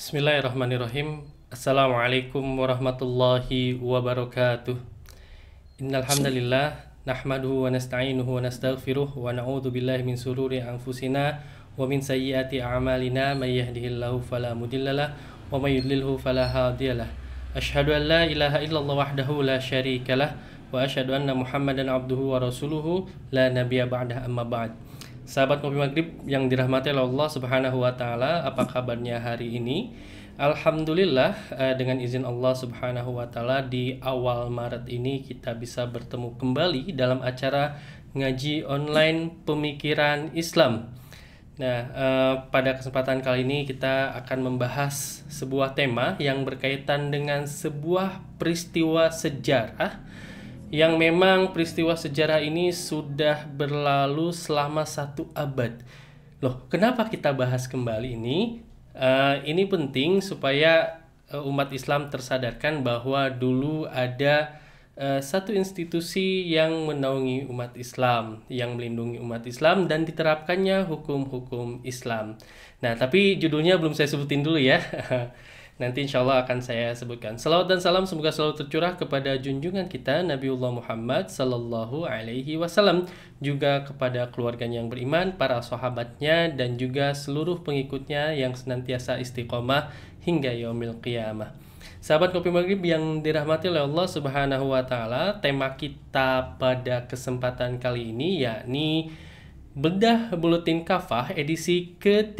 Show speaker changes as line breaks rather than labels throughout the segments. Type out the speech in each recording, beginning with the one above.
Bismillahirrahmanirrahim. Assalamualaikum warahmatullahi wabarakatuh. Innal hamdalillah nahmaduhu wa nasta'inuhu wa nastaghfiruh wa na'udzu billahi min sururi anfusina wa min sayyiati a'malina may yahdihillahu fala mudhillalah wa may yudlilhu fala hadiyalah. Asyhadu an la ilaha illallah wahdahu la syarikalah wa asyhadu anna Muhammadan abduhu wa rasuluhu la nabiyya ba'dah amma ba'd. Sahabat Ngopi Maghrib yang dirahmati oleh Allah Subhanahu wa taala, apa kabarnya hari ini? Alhamdulillah, dengan izin Allah Subhanahu wa taala di awal Maret ini kita bisa bertemu kembali dalam acara ngaji online pemikiran Islam. Nah, pada kesempatan kali ini kita akan membahas sebuah tema yang berkaitan dengan sebuah peristiwa sejarah yang memang peristiwa sejarah ini sudah berlalu selama 1 abad. Loh, kenapa kita bahas kembali ini? Ini penting supaya umat Islam tersadarkan bahwa dulu ada satu institusi yang menaungi umat Islam, yang melindungi umat Islam dan diterapkannya hukum-hukum Islam. Nah, tapi judulnya belum saya sebutin dulu ya. Nanti insya Allah akan saya sebutkan. Salawat dan salam semoga selalu tercurah kepada junjungan kita Nabiullah Muhammad Sallallahu Alaihi Wasallam, juga kepada keluarganya yang beriman, para sahabatnya, dan juga seluruh pengikutnya yang senantiasa istiqomah hingga yaumil qiyamah. Sahabat Ngopi Maghrib yang dirahmati oleh Allah Subhanahu Wa Taala, tema kita pada kesempatan kali ini yakni Bedah Buletin Kafah edisi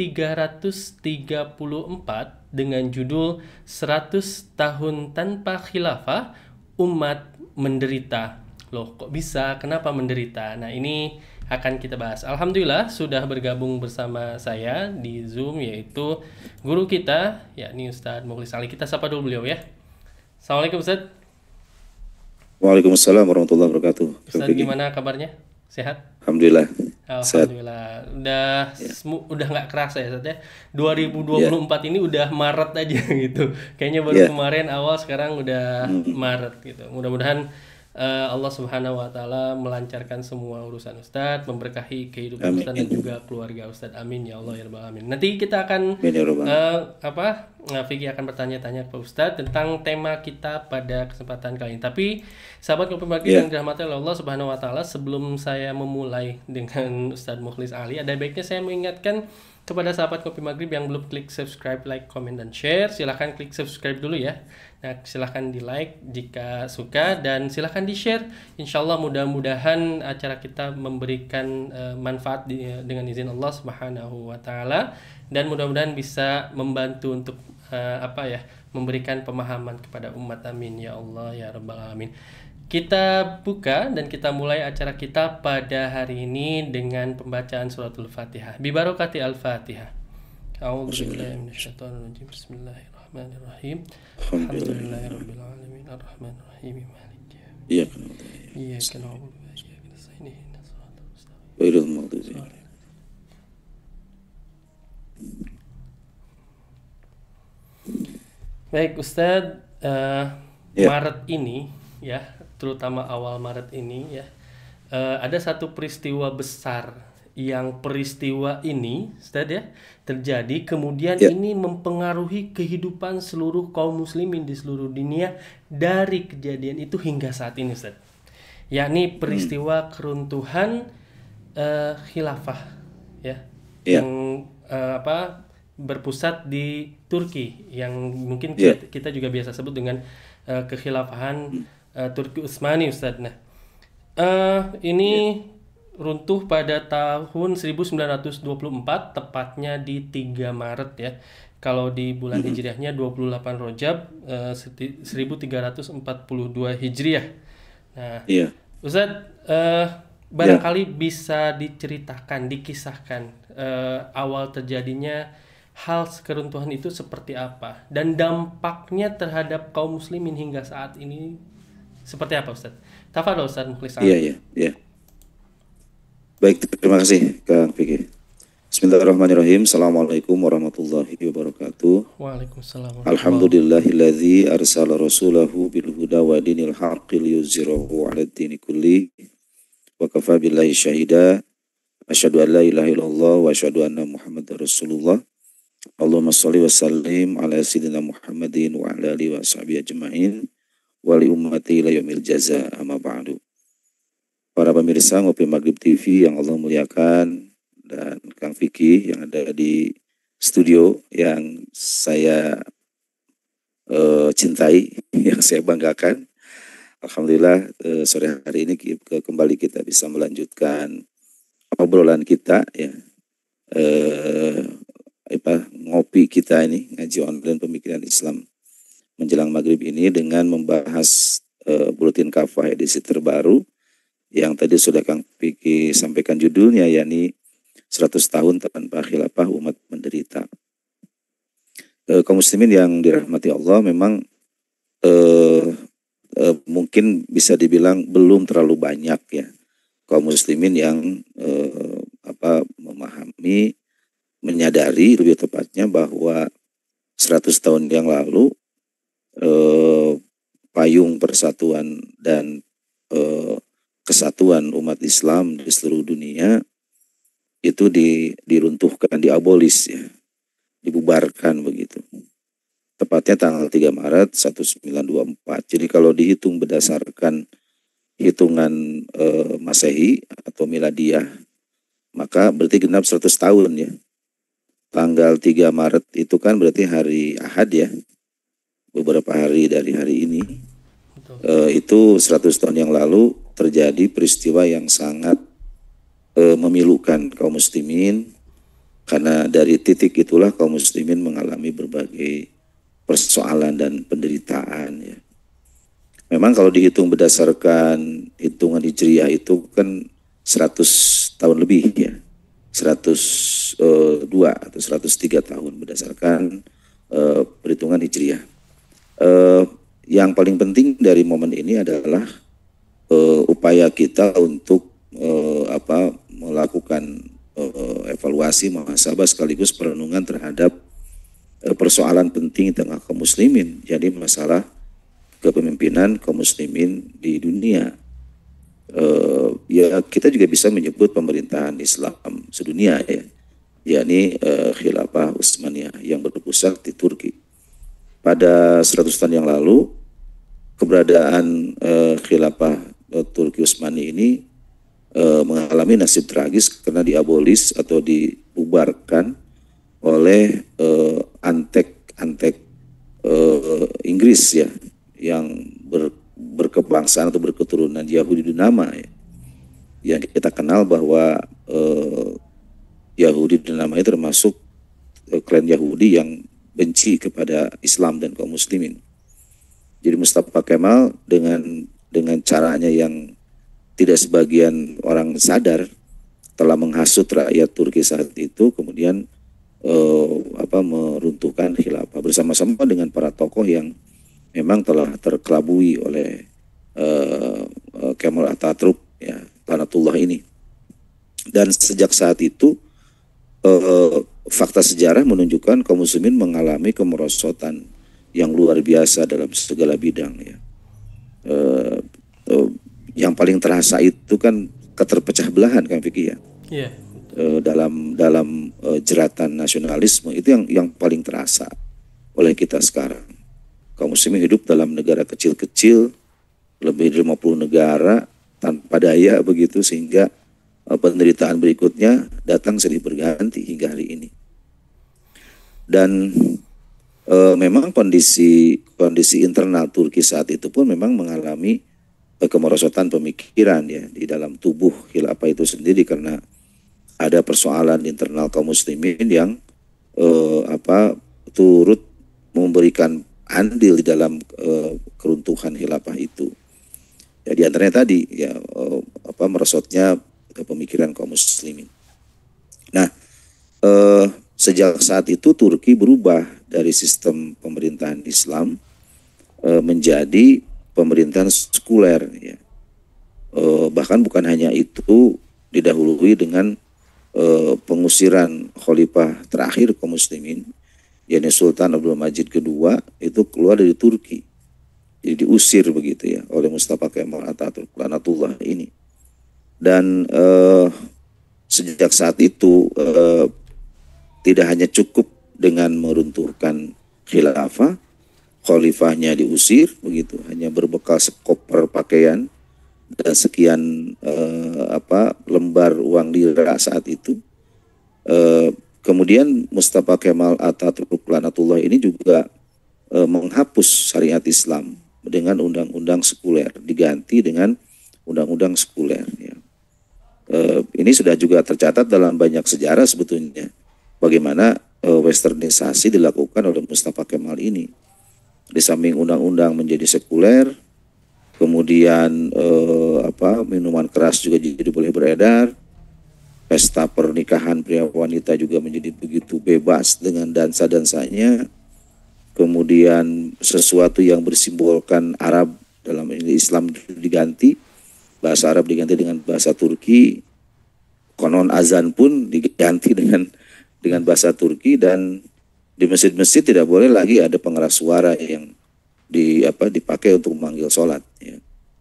ke-334 dengan judul 100 tahun tanpa khilafah, umat menderita. Loh, kok bisa? Kenapa menderita? Nah, ini akan kita bahas. Alhamdulillah sudah bergabung bersama saya di Zoom, yaitu guru kita, yakni Ustadz Mukhlis Ali. Kita sapa dulu beliau ya. Assalamualaikum Ustadz.
Waalaikumsalam warahmatullahi wabarakatuh.
Ustadz, gimana kabarnya? Sehat?
Alhamdulillah.
Alhamdulillah. Udah nggak kerasa ya Ustadz ya. 2024 ini udah Maret aja gitu. Kayaknya baru kemarin awal, sekarang udah Maret gitu. Mudah-mudahan Allah Subhanahu wa taala melancarkan semua urusan Ustadz, memberkahi kehidupan Ustadz dan juga keluarga Ustadz. Amin ya Allah ya rabbal alamin. Nanti kita akan Vicky akan bertanya-tanya ke Ustadz tentang tema kita pada kesempatan kali ini. Tapi sahabat Ngopi Maghrib yang dirahmati oleh Allah Subhanahu wa taala, sebelum saya memulai dengan Ustadz Mukhlis Ali, ada baiknya saya mengingatkan kepada sahabat Ngopi Maghrib yang belum klik subscribe, like, comment, dan share, silahkan klik subscribe dulu ya. Nah, silahkan di like jika suka dan silahkan di share. Insya Allah mudah-mudahan acara kita memberikan manfaat dengan izin Allah Subhanahu wa taala, dan mudah-mudahan bisa membantu untuk memberikan pemahaman kepada umat. Amin ya Allah ya rabbal alamin. Kita buka dan kita mulai acara kita pada hari ini dengan pembacaan suratul Fatihah. Bi barokati al-Fatihah. A'udzubillahi minasyaitonirrajim. Bismillahirrahmanirrahim. Alhamdulillahirabbil alamin arrahmanir rahim maliki yaumiddin. Iyyaka na'budu wa iyyaka nasta'in ihdinas siratal mustaqim.
Ghairil maghdubi.
Baik Ustadz, Maret ini ya, terutama awal Maret ini ya, ada satu peristiwa besar yang peristiwa ini Ustadz ya terjadi, kemudian ini mempengaruhi kehidupan seluruh kaum muslimin di seluruh dunia dari kejadian itu hingga saat ini Ustadz, yakni peristiwa keruntuhan khilafah ya, yang berpusat di Turki, yang mungkin kita juga biasa sebut dengan kekhilafahan Turki Utsmani Ustadz. Nah, ini runtuh pada tahun 1924, tepatnya di 3 Maret ya. Kalau di bulan Hijriahnya 28 Rajab 1342 Hijriah. Nah, Ustadz, barangkali bisa diceritakan, dikisahkan awal terjadinya hal keruntuhan itu seperti apa dan dampaknya terhadap kaum muslimin hingga saat ini seperti apa Ustaz? Tafadhol Ustaz Mukhlis.
Iya. Baik, terima kasih Kang Vicky. Bismillahirrahmanirrahim. Assalamualaikum warahmatullahi wabarakatuh.
Waalaikumsalam.
Alhamdulillahilladzi arsala rasulahu bil huda wa dinil haqqi liyuzhirahu 'ala ad-dini kulli wa kafa billahi syahida. Asyhadu an la ilaha illallah wa asyhadu anna Muhammadar Rasulullah. Allahumma sholli wa sallim ala sayyidina Muhammadin wa ala alihi wa sahbihi ajma'in wa li ummati ila yaumil jaza amma ba'du. Para pemirsa Ngopi Maghrib TV yang Allah muliakan, dan Kang Fikih yang ada di studio yang saya cintai, yang saya banggakan. Alhamdulillah sore hari ini kembali kita bisa melanjutkan obrolan kita ya, ngopi kita ini, ngaji online pemikiran Islam menjelang maghrib ini dengan membahas buletin kafah edisi terbaru yang tadi sudah Kang Fikih sampaikan judulnya, yakni 100 tahun tanpa khilafah umat menderita. Kaum muslimin yang dirahmati Allah, memang mungkin bisa dibilang belum terlalu banyak ya kaum muslimin yang memahami, menyadari lebih tepatnya bahwa 100 tahun yang lalu payung persatuan dan kesatuan umat Islam di seluruh dunia itu diruntuhkan, diabolis ya, dibubarkan begitu. Tepatnya tanggal 3 Maret 1924. Jadi kalau dihitung berdasarkan hitungan Masehi atau Miladiah, maka berarti genap 100 tahun ya. Tanggal 3 Maret itu kan berarti hari Ahad ya, beberapa hari dari hari ini. Itu 100 tahun yang lalu terjadi peristiwa yang sangat memilukan kaum muslimin, karena dari titik itulah kaum muslimin mengalami berbagai persoalan dan penderitaan ya. Memang kalau dihitung berdasarkan hitungan Hijriah itu kan 100 tahun lebih ya, 102 atau 103 tahun berdasarkan perhitungan Hijriah. Yang paling penting dari momen ini adalah upaya kita untuk melakukan evaluasi, muhasabah sekaligus perenungan terhadap persoalan penting di tengah kaum muslimin, jadi masalah kepemimpinan kaum muslimin di dunia. Ya kita juga bisa menyebut pemerintahan Islam sedunia ya, yakni Khilafah Utsmaniyah yang berpusat di Turki. Pada 100 tahun yang lalu, keberadaan Khilafah Turki Utsmani ini mengalami nasib tragis karena diabolis atau dibubarkan oleh antek Inggris ya, yang berkebangsaan atau berketurunan Yahudi Dunama ya. Yang kita kenal bahwa Yahudi Dunama itu termasuk klan Yahudi yang benci kepada Islam dan kaum muslimin. Jadi Mustafa Kemal dengan caranya yang tidak sebagian orang sadar telah menghasut rakyat Turki saat itu, kemudian meruntuhkan khilafah bersama-sama dengan para tokoh yang memang telah terkelabui oleh Kemal Atatürk ya, Lanatullah ini. Dan sejak saat itu fakta sejarah menunjukkan kaum muslimin mengalami kemerosotan yang luar biasa dalam segala bidang ya. Yang paling terasa itu kan keterpecah belahan Kang Fikih ya. Yeah. Dalam jeratan nasionalisme itu yang paling terasa oleh kita sekarang. Kaum muslimin hidup dalam negara kecil-kecil, lebih dari 50 negara tanpa daya begitu, sehingga penderitaan berikutnya datang silih berganti hingga hari ini. Dan memang kondisi internal Turki saat itu pun memang mengalami kemerosotan pemikiran ya di dalam tubuh khilafah itu sendiri, karena ada persoalan internal kaum muslimin yang turut memberikan andil di dalam keruntuhan khilafah itu. Ya, di antaranya tadi ya merosotnya pemikiran kaum muslimin. Nah, sejak saat itu Turki berubah dari sistem pemerintahan Islam menjadi pemerintahan sekuler ya. Bahkan bukan hanya itu, didahului dengan pengusiran khalifah terakhir kaum muslimin, yakni Sultan Abdul Majid II, itu keluar dari Turki. Jadi diusir begitu ya oleh Mustafa Kemal Atatürk Lanatullah ini. Dan sejak saat itu tidak hanya cukup dengan meruntuhkan khilafah, khalifahnya diusir begitu, hanya berbekal sekoper pakaian dan sekian lembar uang lira saat itu. Kemudian Mustafa Kemal Atatürk Laknatullah ini juga menghapus syariat Islam dengan undang-undang sekuler, diganti dengan undang-undang sekuler. Ya. Ini sudah juga tercatat dalam banyak sejarah sebetulnya, bagaimana westernisasi dilakukan oleh Mustafa Kemal ini. Di samping undang-undang menjadi sekuler, kemudian minuman keras juga jadi boleh beredar, pesta pernikahan pria wanita juga menjadi begitu bebas dengan dansa-dansanya, kemudian sesuatu yang bersimbolkan Arab dalam ini Islam diganti, bahasa Arab diganti dengan bahasa Turki, konon azan pun diganti dengan bahasa Turki, dan di masjid-masjid tidak boleh lagi ada pengeras suara yang dipakai untuk memanggil sholat. Ya.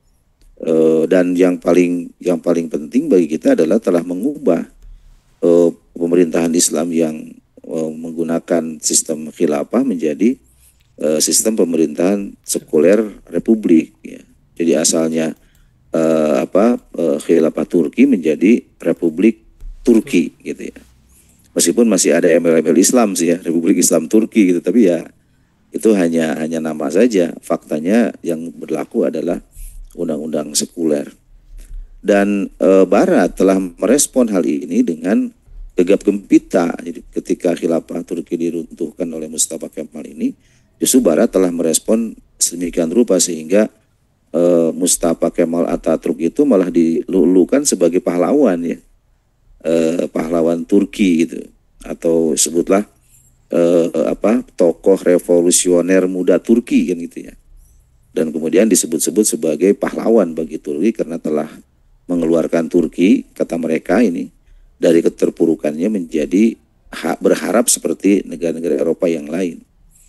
Dan yang paling penting bagi kita adalah telah mengubah pemerintahan Islam yang menggunakan sistem khilafah menjadi sistem pemerintahan sekuler republik. Ya. Jadi asalnya khilafah Turki menjadi Republik Turki gitu ya. Meskipun masih ada embel-embel Islam sih ya, Republik Islam Turki gitu, tapi ya itu hanya nama saja. Faktanya yang berlaku adalah undang-undang sekuler. Dan Barat telah merespon hal ini dengan gegap gempita. Jadi ketika khilafah Turki diruntuhkan oleh Mustafa Kemal ini, justru Barat telah merespon sedemikian rupa sehingga Mustafa Kemal Atatürk itu malah dilulukan sebagai pahlawan ya, pahlawan Turki gitu, atau sebutlah tokoh revolusioner muda Turki kan gitu ya. Dan kemudian disebut-sebut sebagai pahlawan bagi Turki karena telah mengeluarkan Turki, kata mereka ini, dari keterpurukannya menjadi berharap seperti negara-negara Eropa yang lain.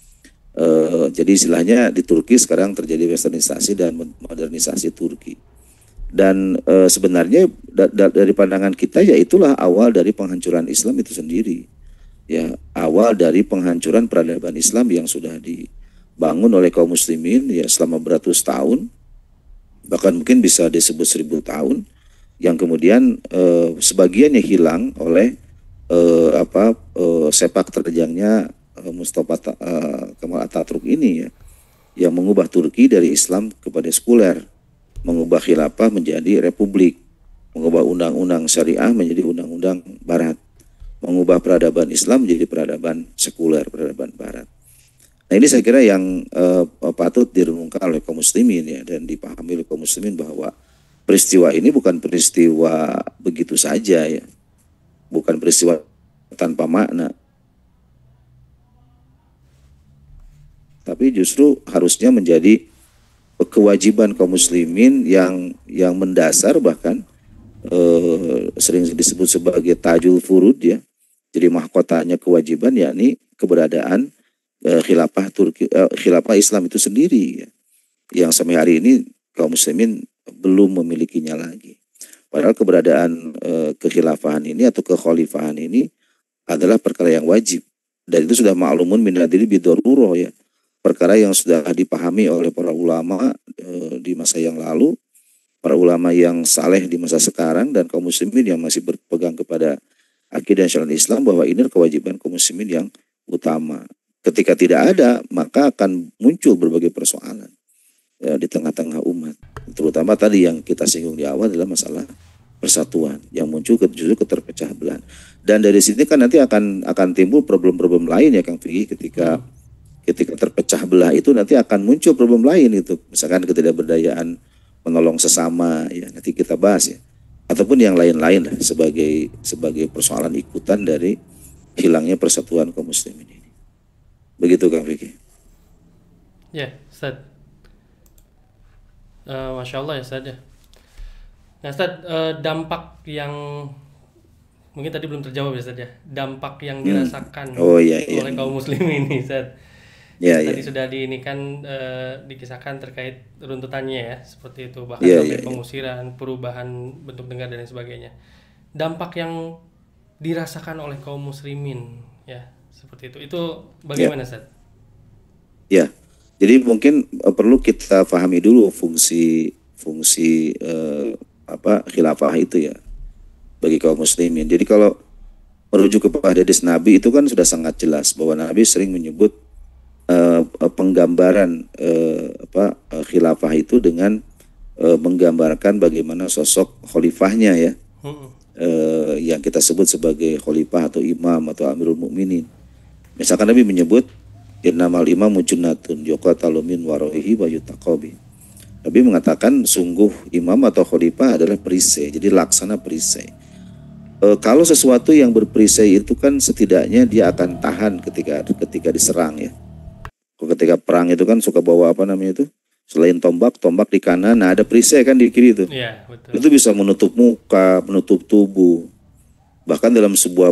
Jadi istilahnya di Turki sekarang terjadi westernisasi dan modernisasi Turki. Dan sebenarnya dari pandangan kita ya itulah awal dari penghancuran Islam itu sendiri. Ya, awal dari penghancuran peradaban Islam yang sudah dibangun oleh kaum muslimin ya selama beratus tahun, bahkan mungkin bisa disebut 1000 tahun, yang kemudian sebagiannya hilang oleh sepak terjangnya Mustafa Kemal Atatürk ini ya, yang mengubah Turki dari Islam kepada sekuler, mengubah khilafah menjadi republik, mengubah undang-undang syariah menjadi undang-undang barat, mengubah peradaban Islam menjadi peradaban sekuler, peradaban barat. Nah ini saya kira yang patut direnungkan oleh kaum muslimin ya, dan dipahami oleh kaum muslimin bahwa peristiwa ini bukan peristiwa begitu saja ya, bukan peristiwa tanpa makna, tapi justru harusnya menjadi kewajiban kaum muslimin yang mendasar, bahkan sering disebut sebagai tajul furud ya. Jadi mahkotanya kewajiban, yakni keberadaan khilafah Turki, khilafah Islam itu sendiri ya, yang sampai hari ini kaum muslimin belum memilikinya lagi. Padahal keberadaan kekhilafahan ini atau kekhalifahan ini adalah perkara yang wajib, dan itu sudah ma'lumun min adili bidoruro ya, perkara yang sudah dipahami oleh para ulama di masa yang lalu, para ulama yang saleh di masa sekarang, dan kaum muslimin yang masih berpegang kepada akidah syariat Islam, bahwa ini kewajiban kaum muslimin yang utama. Ketika tidak ada, maka akan muncul berbagai persoalan ya, di tengah-tengah umat. Terutama tadi yang kita singgung di awal adalah masalah persatuan yang muncul justru keterpecah belahan. Dan dari sini kan nanti akan timbul problem-problem lain ya Kang Fikri, ketika terpecah belah itu nanti akan muncul problem lain itu, misalkan ketidakberdayaan menolong sesama ya, nanti kita bahas ya, ataupun yang lain-lain lah sebagai persoalan ikutan dari hilangnya persatuan kaum muslimin ini. Begitu Kang Fikri.
Ya, Ustaz. Masya Allah ya Ustaz ya. Nah Ustaz, dampak yang mungkin tadi belum terjawab ya Ustaz ya, dampak yang dirasakan oleh kaum muslimin ini Ustaz. Tadi sudah dikisahkan terkait runtutannya ya, seperti itu, bahkan sampai pengusiran, perubahan bentuk negara dan sebagainya. Dampak yang dirasakan oleh kaum muslimin ya Seperti itu. Itu bagaimana, Ustaz?
Ya, jadi mungkin perlu kita pahami dulu fungsi khilafah itu ya bagi kaum muslimin. Jadi kalau merujuk kepada hadis Nabi itu kan sudah sangat jelas bahwa Nabi sering menyebut penggambaran khilafah itu dengan menggambarkan bagaimana sosok khalifahnya ya, yang kita sebut sebagai khalifah atau imam atau amirul mukminin. Misalkan Nabi menyebut innamal imamu junnatun yuqatalu min waraihi wa yutaqabi. Nabi mengatakan sungguh imam atau khalifah adalah perisai, jadi laksana perisai. Kalau sesuatu yang berperisai itu kan setidaknya dia akan tahan ketika diserang ya. Ketika perang itu kan suka bawa apa namanya itu, selain tombak di kanan, nah ada perisai kan di kiri itu.
Iya, betul.
Itu bisa menutup muka, menutup tubuh. Bahkan dalam sebuah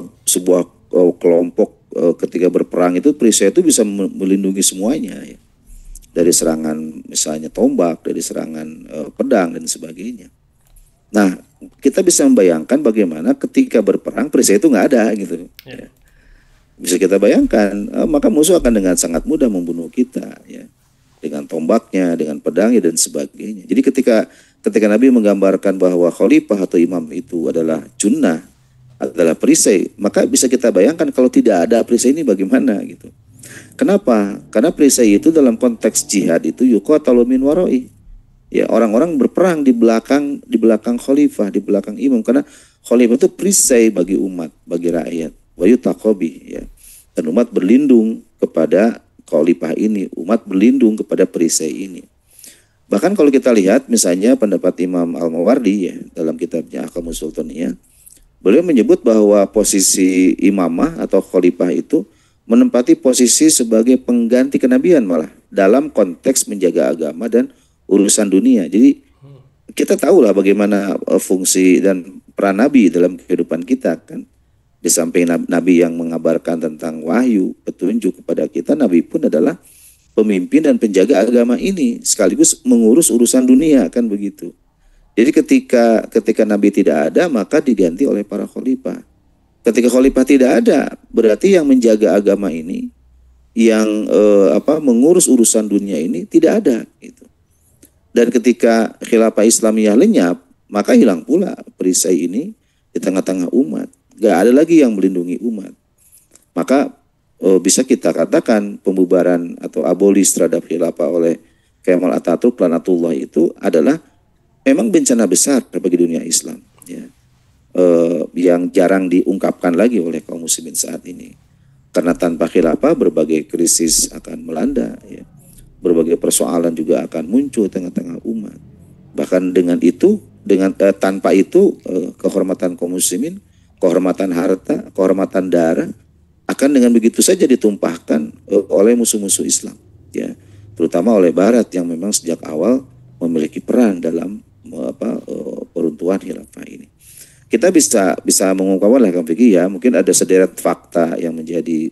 kelompok ketika berperang itu perisai itu bisa melindungi semuanya ya. Dari serangan misalnya tombak, dari serangan pedang dan sebagainya. Nah, kita bisa membayangkan bagaimana ketika berperang perisai itu nggak ada gitu. Ya. Bisa kita bayangkan, maka musuh akan dengan sangat mudah membunuh kita ya. Dengan tombaknya, dengan pedangnya dan sebagainya. Jadi ketika Nabi menggambarkan bahwa khalifah atau imam itu adalah junnah, adalah perisai, maka bisa kita bayangkan kalau tidak ada perisai ini bagaimana gitu. Kenapa? Karena perisai itu dalam konteks jihad itu yuqatalu min warai. Ya, orang-orang berperang di belakang khalifah, di belakang imam, karena khalifah itu perisai bagi umat, bagi rakyat. Wa yutaqabi ya. Dan umat berlindung kepada khalifah ini, umat berlindung kepada perisai ini. Bahkan kalau kita lihat misalnya pendapat Imam Al-Mawardi ya dalam kitabnya Ahkamus Sultaniyah, beliau menyebut bahwa posisi imamah atau khalifah itu menempati posisi sebagai pengganti kenabian malah dalam konteks menjaga agama dan urusan dunia. Jadi kita tahulah bagaimana fungsi dan peran Nabi dalam kehidupan kita kan. Di samping Nabi yang mengabarkan tentang wahyu, petunjuk kepada kita, Nabi pun adalah pemimpin dan penjaga agama ini sekaligus mengurus urusan dunia kan begitu. Jadi ketika Nabi tidak ada maka diganti oleh para khalifah. Ketika khalifah tidak ada, berarti yang menjaga agama ini, yang mengurus urusan dunia ini tidak ada. Gitu. Dan ketika khilafah Islamiyah lenyap, maka hilang pula perisai ini di tengah-tengah umat. Gak ada lagi yang melindungi umat. Maka bisa kita katakan pembubaran atau abolis terhadap khilafah oleh Kemal Atatürk Laknatullah itu adalah memang bencana besar bagi dunia Islam. Ya. Yang jarang diungkapkan lagi oleh kaum muslimin saat ini. Karena tanpa khilafah berbagai krisis akan melanda, ya. Berbagai persoalan juga akan muncul tengah-tengah umat. Bahkan tanpa itu kehormatan kaum muslimin, kehormatan harta, kehormatan darah akan dengan begitu saja ditumpahkan oleh musuh-musuh Islam, ya. Terutama oleh Barat yang memang sejak awal memiliki peran dalam peruntuhan khilafah ini. Kita bisa mengungkapkan lah Kang Fikri ya, mungkin ada sederet fakta yang menjadi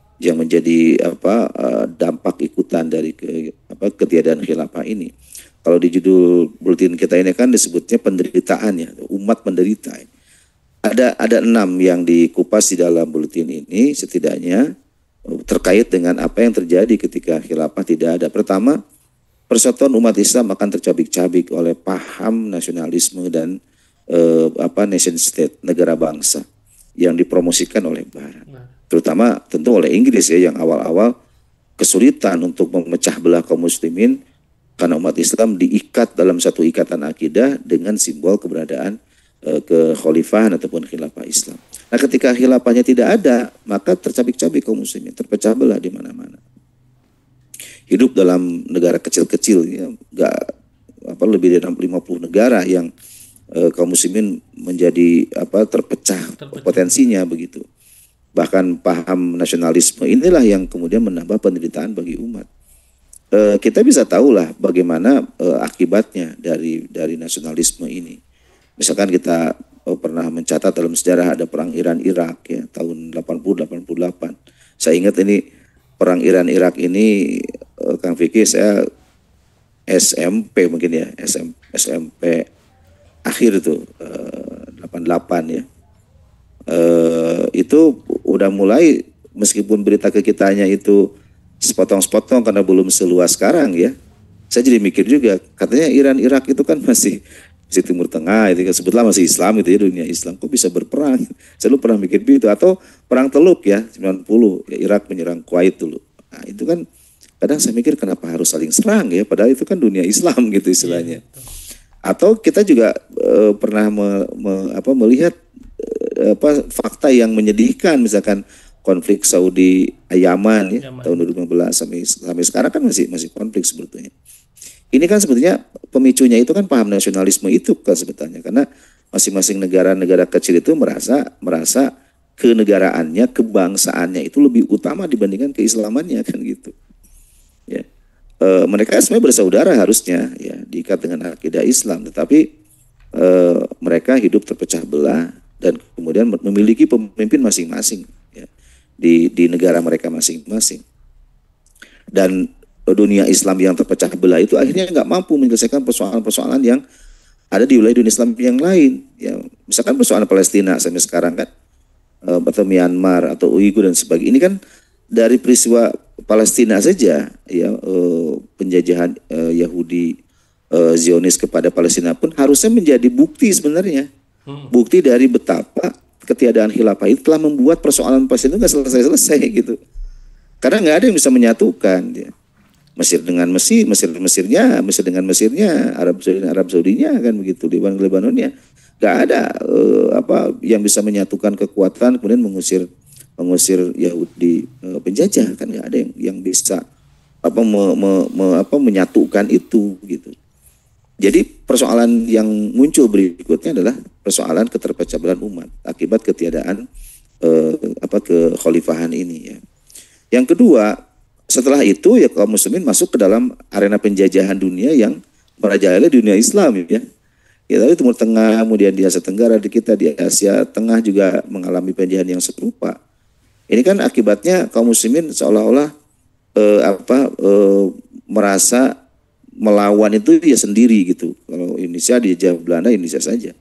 dampak ikutan dari ketiadaan khilafah ini. Kalau di judul bulletin kita ini kan disebutnya penderitaan ya, umat menderita. Ada 6 yang dikupas di dalam bulletin ini setidaknya terkait dengan apa yang terjadi ketika khilafah tidak ada. Pertama, persatuan umat Islam akan tercabik-cabik oleh paham nasionalisme dan nation state, negara bangsa yang dipromosikan oleh Barat. Terutama tentu oleh Inggris ya, yang awal-awal kesulitan untuk memecah belah kaum muslimin karena umat Islam diikat dalam satu ikatan akidah dengan simbol keberadaan kekhalifahan ataupun khilafah Islam. Nah, ketika khilafahnya tidak ada, maka tercabik-cabik kaum muslimin, terpecah belah di mana-mana. Hidup dalam negara kecil-kecil ya, lebih dari 50 negara yang kaum muslimin menjadi terpecah potensinya begitu. Bahkan paham nasionalisme inilah yang kemudian menambah penderitaan bagi umat. Kita bisa tahulah bagaimana akibatnya dari nasionalisme ini. Misalkan kita pernah mencatat dalam sejarah ada perang Iran-Irak ya tahun 80-88. Saya ingat ini perang Iran-Irak ini Kang Fikri saya SMP mungkin ya, SMP akhir itu 88 ya. Itu udah mulai meskipun berita ke kitanya itu sepotong-sepotong karena belum seluas sekarang ya. Saya jadi mikir juga, katanya Iran Irak itu kan masih Timur Tengah, itu kan sebetulnya masih Islam itu ya, dunia Islam, kok bisa berperang? Saya dulu pernah mikir begitu. Atau perang Teluk ya 90 ya, Irak menyerang Kuwait dulu. Nah, itu kan kadang saya mikir kenapa harus saling serang ya, padahal itu kan dunia Islam gitu istilahnya. Atau kita juga pernah melihat fakta yang menyedihkan, misalkan konflik Saudi Yaman ya tahun 2015 sampai sekarang kan masih konflik sebetulnya. Ini kan sebetulnya pemicunya itu kan paham nasionalisme itu kan sebetulnya, karena masing-masing negara kecil itu merasa kenegaraannya, kebangsaannya itu lebih utama dibandingkan keislamannya kan gitu. Ya. Mereka sebenarnya bersaudara harusnya ya, diikat dengan akidah Islam, tetapi mereka hidup terpecah belah dan kemudian memiliki pemimpin masing-masing ya, di negara mereka masing-masing. Dan dunia Islam yang terpecah belah itu akhirnya nggak mampu menyelesaikan persoalan-persoalan yang ada di wilayah dunia Islam yang lain. Ya, misalkan persoalan Palestina sampai sekarang kan, atau Myanmar atau Uighur dan sebagainya. Ini kan dari peristiwa Palestina saja, ya penjajahan Yahudi Zionis kepada Palestina pun harusnya menjadi bukti sebenarnya, bukti dari betapa ketiadaan khilafah itu telah membuat persoalan Palestina nggak selesai-selesai gitu. Karena nggak ada yang bisa menyatukan. Ya. Mesir dengan Mesir, Mesir dengan Mesirnya, Arab Saudinya kan begitu, Lebanonnya. Gak ada yang bisa menyatukan kekuatan kemudian mengusir Yahudi penjajah, kan nggak ada yang bisa menyatukan itu gitu. Jadi persoalan yang muncul berikutnya adalah persoalan keterpecah-belahan umat akibat ketiadaan kekhalifahan ini ya. Yang kedua, setelah itu ya kaum muslimin masuk ke dalam arena penjajahan dunia yang merajalela dunia Islam ya. Ya, tapi Timur Tengah, kemudian di Asia Tenggara, di kita di Asia Tengah juga mengalami penjajahan yang serupa. Ini kan akibatnya kaum muslimin seolah-olah merasa melawan itu ya sendiri gitu. Kalau Indonesia dijajah Belanda, Indonesia saja.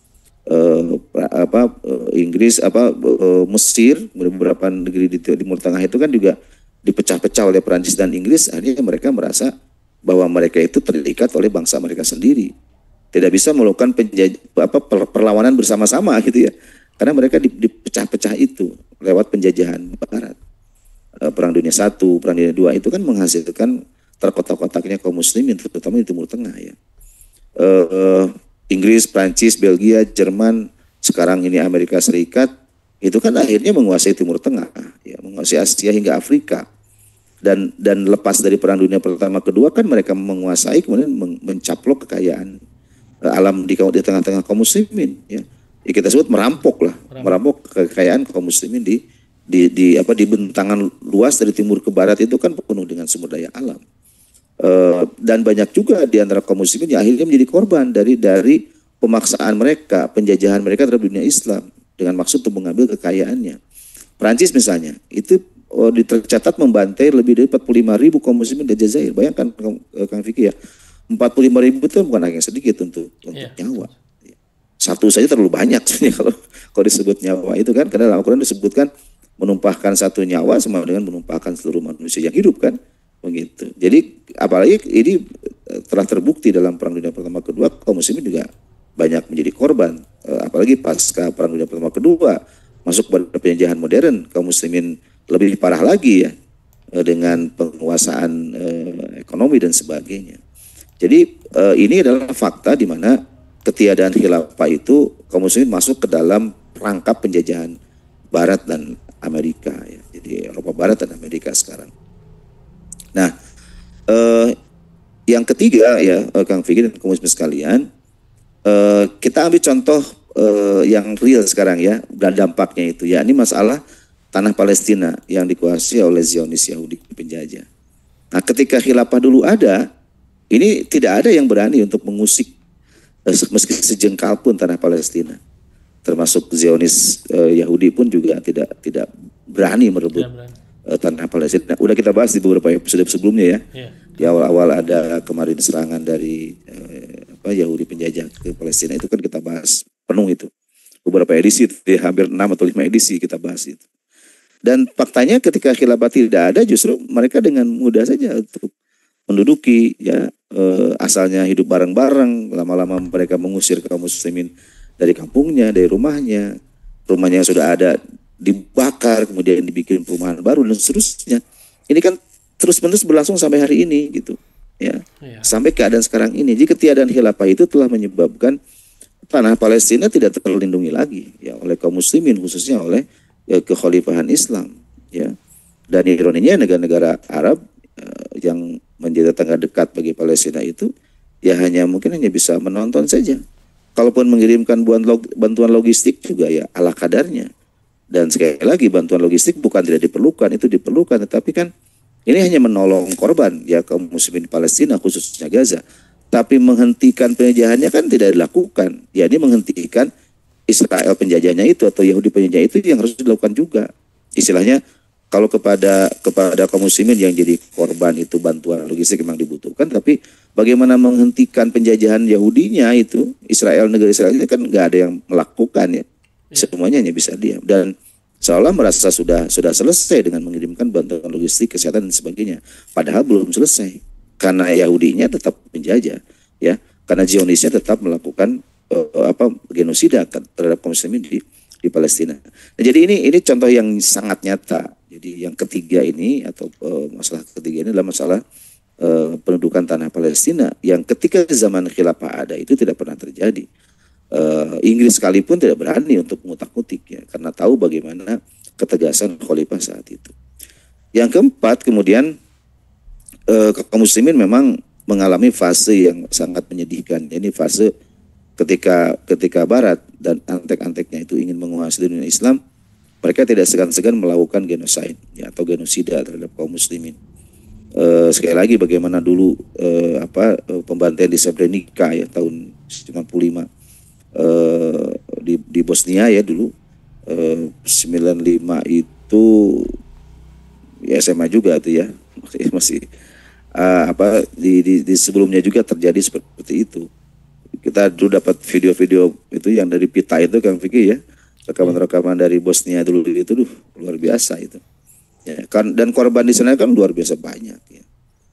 Inggris, Mesir, beberapa negeri di Timur Tengah itu kan juga dipecah-pecah oleh Perancis dan Inggris. Akhirnya mereka merasa bahwa mereka itu terikat oleh bangsa mereka sendiri, tidak bisa melakukan perlawanan bersama-sama gitu ya, karena mereka dipecah-pecah itu lewat penjajahan Barat. Perang Dunia I, Perang Dunia II itu kan menghasilkan terkotak-kotaknya kaum muslimin terutama di Timur Tengah ya. Inggris, Perancis, Belgia, Jerman, sekarang ini Amerika Serikat itu kan akhirnya menguasai Timur Tengah, ya, menguasai Asia hingga Afrika. Dan lepas dari Perang Dunia Pertama Kedua kan mereka menguasai kemudian mencaplok kekayaan alam di tengah-tengah kaum muslimin. Ya. Kita sebut merampok kekayaan kaum muslimin di bentangan luas dari timur ke barat itu kan penuh dengan sumber daya alam. Dan banyak juga di antara kaum muslimin yang akhirnya menjadi korban dari pemaksaan mereka, penjajahan mereka terhadap dunia Islam dengan maksud untuk mengambil kekayaannya. Perancis misalnya, itu tercatat membantai lebih dari 45.000 kaum muslimin di Jazair. Bayangkan Kang Fikri ya, 45.000 itu bukan hal yang sedikit untuk nyawa. Satu saja terlalu banyak sebenarnya kalau disebut nyawa itu kan, karena dalam Al-Quran disebutkan menumpahkan satu nyawa sama dengan menumpahkan seluruh manusia yang hidup kan, begitu. Jadi apalagi ini telah terbukti dalam Perang Dunia Pertama Kedua, kaum muslimin juga banyak menjadi korban, apalagi pasca Perang Dunia Pertama Kedua masuk pada penjajahan modern, kaum muslimin lebih parah lagi ya, dengan penguasaan ekonomi dan sebagainya. Jadi ini adalah fakta di mana ketiadaan khilafah itu kaum muslimin masuk ke dalam perangkap penjajahan Barat dan Amerika ya. Jadi Eropa Barat dan Amerika sekarang. Nah, yang ketiga ya Kang Fikri dan kaum muslimin sekalian, kita ambil contoh yang real sekarang ya, dan dampaknya itu ya, ini masalah tanah Palestina yang dikuasai oleh Zionis Yahudi penjajah. Nah, ketika khilafah dulu ada, ini tidak ada yang berani untuk mengusik meski sejengkal pun tanah Palestina. Termasuk Zionis Yahudi pun juga tidak berani merebut tanah Palestina. Udah kita bahas di beberapa episode sebelumnya ya. Di awal-awal ada kemarin serangan dari Yahudi penjajah ke Palestina, itu kan kita bahas penuh itu. Beberapa edisi, hampir 6 atau 5 edisi kita bahas itu. Dan faktanya ketika khilafah tidak ada, justru mereka dengan mudah saja untuk menduduki, ya, asalnya hidup bareng-bareng, lama-lama mereka mengusir kaum muslimin dari kampungnya, dari rumahnya yang sudah ada dibakar, kemudian dibikin perumahan baru dan seterusnya. Ini kan terus-menerus berlangsung sampai hari ini gitu, ya. Sampai keadaan sekarang ini. Jadi ketiadaan khilafah itu telah menyebabkan tanah Palestina tidak terlindungi lagi, ya, oleh kaum muslimin, khususnya oleh kekhalifahan Islam, ya. Dan ironinya negara-negara Arab yang menjadi tetangga dekat bagi Palestina itu ya mungkin hanya bisa menonton saja. Kalaupun mengirimkan bantuan logistik juga ya ala kadarnya. Dan sekali lagi bantuan logistik bukan tidak diperlukan, itu diperlukan, tetapi kan ini hanya menolong korban ya kaum muslimin Palestina, khususnya Gaza. Tapi menghentikan penjajahannya kan tidak dilakukan. Ya, ini menghentikan Israel penjajahnya itu atau Yahudi penjajah itu yang harus dilakukan juga. Istilahnya kalau kepada kaum muslimin yang jadi korban itu bantuan logistik memang dibutuhkan, tapi bagaimana menghentikan penjajahan Yahudinya itu, negara Israel ini kan nggak ada yang melakukan, ya. Semuanya hanya bisa diam dan seolah merasa sudah selesai dengan mengirimkan bantuan logistik, kesehatan dan sebagainya. Padahal belum selesai karena Yahudinya tetap menjajah, ya. Karena Zionisnya tetap melakukan genosida terhadap kaum muslimin di Palestina. Nah, jadi ini contoh yang sangat nyata. Jadi yang ketiga ini atau masalah ketiga ini adalah masalah pendudukan tanah Palestina yang ketika zaman khilafah ada itu tidak pernah terjadi. Inggris sekalipun tidak berani untuk mengutak-utik, ya, karena tahu bagaimana ketegasan khalifah saat itu. Yang keempat, kemudian kaum muslimin memang mengalami fase yang sangat menyedihkan. Ini fase ketika Barat dan antek-anteknya itu ingin menguasai dunia Islam, mereka tidak segan-segan melakukan genosid, ya, atau genosida terhadap kaum muslimin. Sekali lagi bagaimana dulu pembantaian di Srebrenica ya tahun 95 di Bosnia ya dulu 95 itu ya SMA juga tuh ya masih di sebelumnya juga terjadi seperti itu. Kita dulu dapat video-video itu yang dari pita itu Kang Fikri ya. Rekaman-rekaman dari Bosnia dulu itu luar biasa itu. Ya, kan dan korban di sana kan luar biasa banyak ya.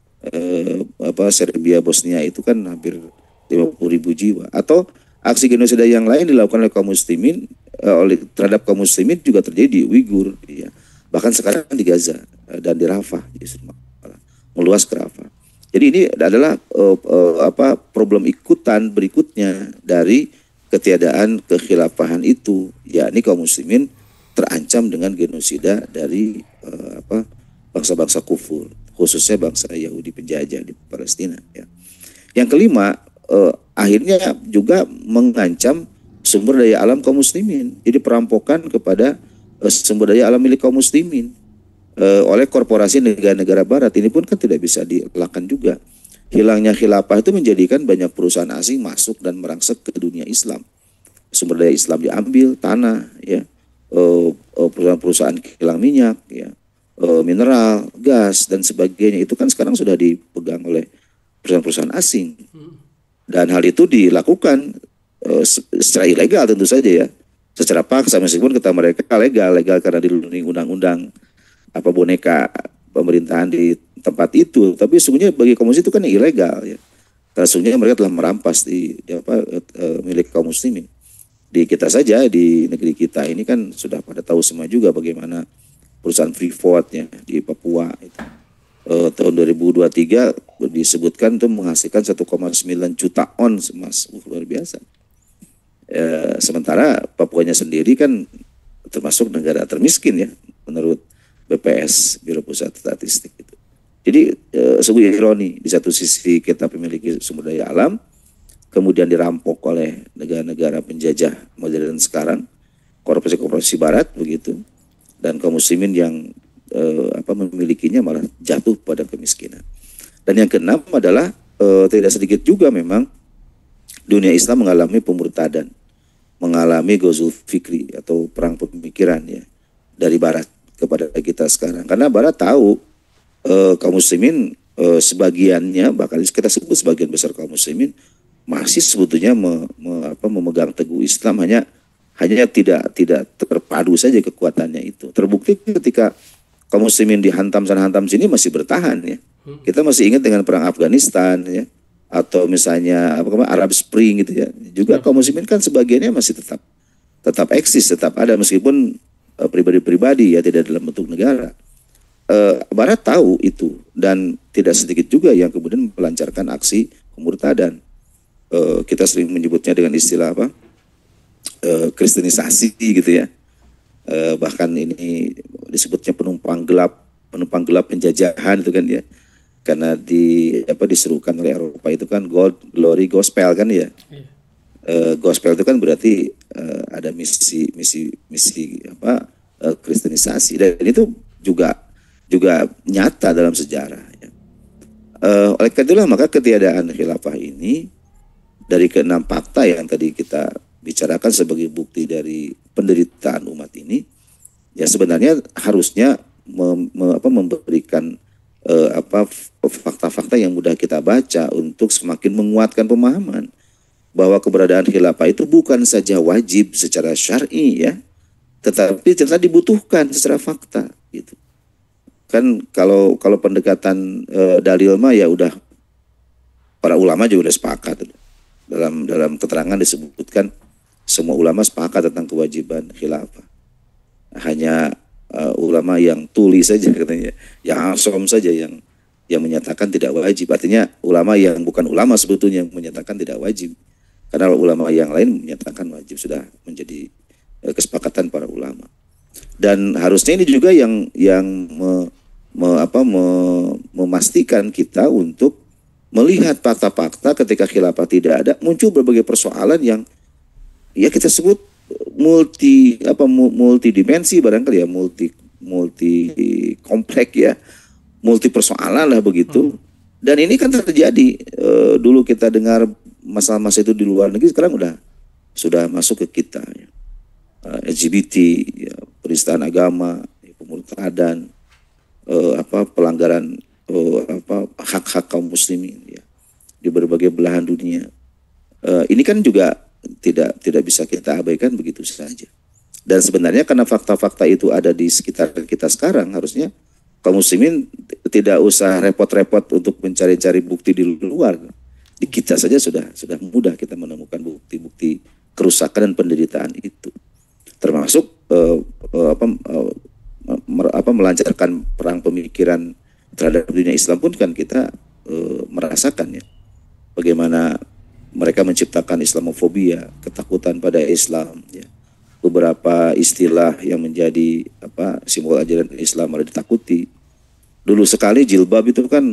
Serbia Bosnia itu kan hampir 50.000 jiwa. Atau aksi genosida yang lain dilakukan oleh kaum muslimin terhadap kaum muslimin juga terjadi di Uighur ya. Bahkan sekarang di Gaza dan di Rafah meluas ke Rafah. Jadi ini adalah problem ikutan berikutnya dari ketiadaan kekhilafahan itu, yakni kaum muslimin terancam dengan genosida dari bangsa-bangsa kufur, khususnya bangsa Yahudi penjajah di Palestina. Ya. Yang kelima, akhirnya juga mengancam sumber daya alam kaum muslimin. Jadi perampokan kepada sumber daya alam milik kaum muslimin oleh korporasi negara-negara Barat ini pun kan tidak bisa dielakkan juga. Hilangnya khilafah itu menjadikan banyak perusahaan asing masuk dan merangsek ke dunia Islam. Sumber daya Islam diambil, tanah, ya, perusahaan-perusahaan kilang minyak, ya, mineral, gas dan sebagainya itu kan sekarang sudah dipegang oleh perusahaan-perusahaan asing. Dan hal itu dilakukan secara ilegal tentu saja ya, secara paksa meskipun kata mereka legal karena dilindungi undang-undang boneka pemerintahan di tempat itu, tapi sesungguhnya bagi kaum muslim itu kan ilegal ya. Karena sesungguhnya mereka telah merampas milik kaum muslimin. Di kita saja di negeri kita ini kan sudah pada tahu semua juga bagaimana perusahaan Freeport ya di Papua itu. Tahun 2023 disebutkan itu menghasilkan 1,9 juta ons emas, luar biasa. Sementara Papuanya sendiri kan termasuk negara termiskin ya menurut BPS, Biro Pusat Statistik itu. Jadi sebuah ironi, di satu sisi kita memiliki sumber daya alam, kemudian dirampok oleh negara-negara penjajah modern sekarang, korporasi-korporasi Barat begitu, dan kaum muslimin yang memilikinya malah jatuh pada kemiskinan. Dan yang keenam adalah tidak sedikit juga memang dunia Islam mengalami pemurtadan, mengalami ghazul fikri atau perang pemikiran ya dari Barat kepada kita sekarang. Karena Barat tahu kaum muslimin sebagiannya, bahkan kita sebut sebagian besar kaum muslimin masih sebetulnya memegang teguh Islam hanya tidak terpadu saja kekuatannya itu. Terbukti ketika kaum muslimin dihantam sana hantam sini masih bertahan ya. Kita masih ingat dengan perang Afghanistan ya, atau misalnya Arab Spring gitu ya. Juga kaum muslimin kan sebagiannya masih tetap eksis, tetap ada meskipun pribadi-pribadi ya, tidak dalam bentuk negara. Barat tahu itu, dan tidak sedikit juga yang kemudian melancarkan aksi kemurtadan. Kita sering menyebutnya dengan istilah kristenisasi gitu ya. Bahkan ini disebutnya penumpang gelap penjajahan itu kan ya. Karena diserukan oleh Eropa itu kan gold, glory, gospel kan ya. Gospel itu kan berarti ada misi kristenisasi, dan itu juga nyata dalam sejarah ya. Oleh karena itulah maka ketiadaan khilafah ini dari keenam fakta yang tadi kita bicarakan sebagai bukti dari penderitaan umat ini, ya sebenarnya harusnya memberikan fakta-fakta yang mudah kita baca untuk semakin menguatkan pemahaman bahwa keberadaan khilafah itu bukan saja wajib secara syar'i ya, tetapi ternyata dibutuhkan secara fakta gitu. Kan kalau pendekatan dalil mah ya udah para ulama juga udah sepakat. Dalam keterangan disebutkan semua ulama sepakat tentang kewajiban khilafah. Hanya ulama yang tuli saja katanya, yang asom saja yang menyatakan tidak wajib. Artinya ulama yang bukan ulama sebetulnya yang menyatakan tidak wajib. Karena ulama yang lain menyatakan wajib, sudah menjadi kesepakatan para ulama. Dan harusnya ini juga yang memastikan kita untuk melihat fakta-fakta ketika khilafah tidak ada, muncul berbagai persoalan yang ya kita sebut multidimensi barangkali ya, multi kompleks ya, multi persoalan lah begitu. Dan ini kan terjadi dulu kita dengar masalah-masalah itu di luar negeri, sekarang sudah masuk ke kita ya. LGBT ya, penistaan agama, pemurtadan, pelanggaran hak-hak kaum muslimin ya di berbagai belahan dunia. Ini kan juga tidak bisa kita abaikan begitu saja. Dan sebenarnya karena fakta-fakta itu ada di sekitar kita sekarang, harusnya kaum muslimin tidak usah repot-repot untuk mencari-cari bukti di luar. Di kita saja sudah mudah kita menemukan bukti-bukti kerusakan dan penderitaan itu. Termasuk melancarkan perang pemikiran terhadap dunia Islam pun kan kita merasakan ya, bagaimana mereka menciptakan Islamofobia, ketakutan pada Islam ya. Beberapa istilah yang menjadi simbol ajaran Islam ada ditakuti. Dulu sekali jilbab itu kan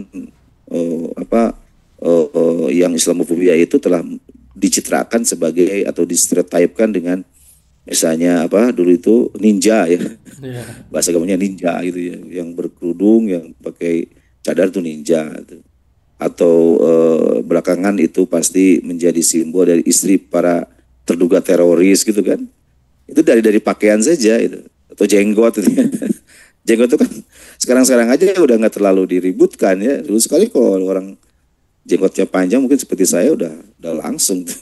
yang Islamofobia itu telah dicitrakan sebagai atau distereotipkan dengan misalnya dulu itu ninja ya, bahasa agamanya ninja gitu ya, yang berkerudung, yang pakai cadar itu ninja gitu. Atau belakangan itu pasti menjadi simbol dari istri para terduga teroris gitu kan. Itu dari pakaian saja itu, atau jenggot itu ya. Jenggot itu kan sekarang aja udah nggak terlalu diributkan ya. Dulu sekali kalau orang jenggotnya panjang mungkin seperti saya udah langsung tuh.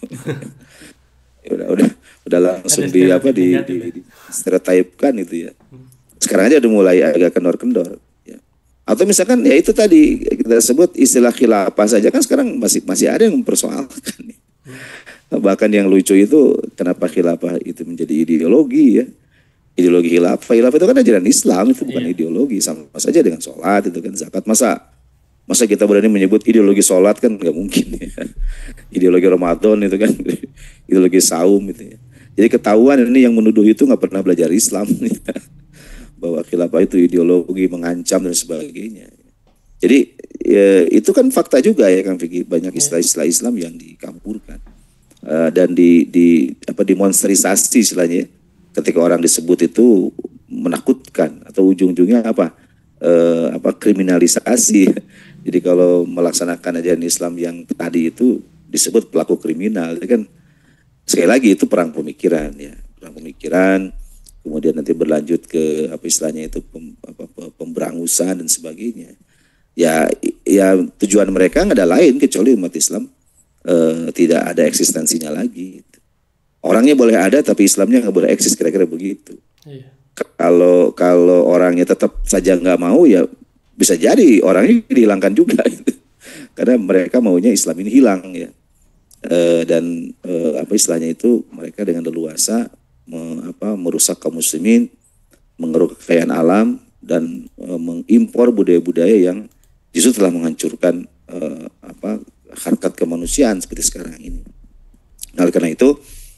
udah langsung di stereotipkan itu ya. Sekarang aja udah mulai agak kendor-kendor ya. Atau misalkan ya itu tadi kita sebut istilah khilafah saja kan sekarang masih ada yang mempersoalkan. Bahkan yang lucu itu kenapa khilafah itu menjadi ideologi ya. Ideologi khilafah itu kan ajaran Islam, itu bukan ideologi, sama saja dengan sholat itu kan, zakat. Masa kita berani menyebut ideologi sholat, kan nggak mungkin ya. Ideologi Ramadan itu kan, ideologi saum itu ya. Jadi ketahuan ini yang menuduh itu nggak pernah belajar Islam ya. Bahwa khilafah itu ideologi, mengancam dan sebagainya. Jadi ya, itu kan fakta juga ya Kang Vicky, banyak istilah-istilah Islam yang dikampurkan dan dimonsterisasi istilahnya. Ketika orang disebut itu menakutkan atau ujung-ujungnya kriminalisasi. Jadi kalau melaksanakan ajaran Islam yang tadi itu disebut pelaku kriminal, itu kan sekali lagi itu perang pemikiran ya, perang pemikiran, kemudian nanti berlanjut ke istilahnya itu pemberangusan dan sebagainya. Ya tujuan mereka nggak ada lain kecuali umat Islam tidak ada eksistensinya lagi. Orangnya boleh ada tapi Islamnya nggak boleh eksis, kira-kira begitu.
Iya.
Kalau orangnya tetap saja nggak mau, ya bisa jadi orangnya dihilangkan juga gitu. Karena mereka maunya Islam ini hilang ya. Dan apa istilahnya itu, mereka dengan leluasa merusak kaum muslimin, mengeruk kekayaan alam, dan mengimpor budaya-budaya yang justru telah menghancurkan harkat kemanusiaan seperti sekarang ini. Nah, karena itu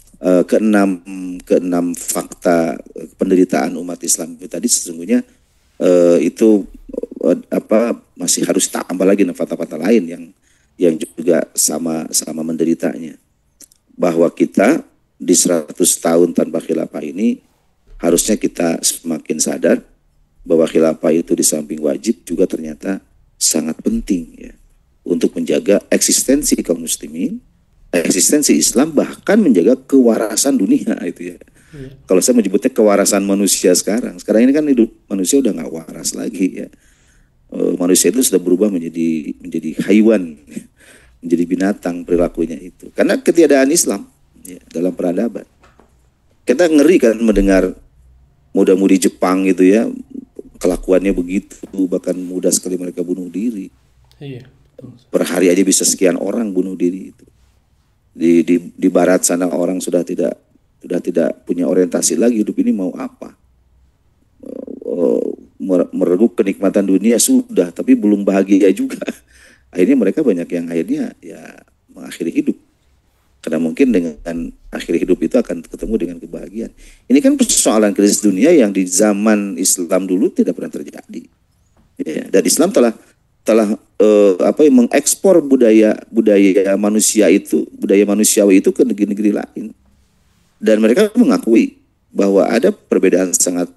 keenam fakta penderitaan umat Islam itu tadi sesungguhnya itu masih harus tambah lagi fakta-fakta lain yang juga sama menderitanya. Bahwa kita di 100 tahun tanpa khilafah ini harusnya kita semakin sadar bahwa khilafah itu di samping wajib juga ternyata sangat penting ya untuk menjaga eksistensi kaum muslimin, eksistensi Islam, bahkan menjaga kewarasan dunia itu ya. Kalau saya menyebutnya kewarasan manusia sekarang ini kan hidup manusia udah nggak waras lagi ya. Manusia itu sudah berubah menjadi haiwan, menjadi binatang perilakunya itu. Karena ketiadaan Islam ya, dalam peradaban. Kita ngeri kan mendengar muda-mudi Jepang itu ya, kelakuannya begitu, bahkan mudah sekali mereka bunuh diri. Iya. Per hari aja bisa sekian orang bunuh diri itu. Di barat sana orang sudah tidak punya orientasi lagi, hidup ini mau apa. Mereguk kenikmatan dunia sudah, tapi belum bahagia juga. Akhirnya mereka banyak yang akhirnya ya mengakhiri hidup. Karena mungkin dengan akhir hidup itu akan ketemu dengan kebahagiaan. Ini kan persoalan krisis dunia yang di zaman Islam dulu tidak pernah terjadi. Ya, dan Islam telah mengekspor budaya manusia itu, budaya manusiawi itu ke negeri-negeri lain. Dan mereka mengakui bahwa ada perbedaan sangat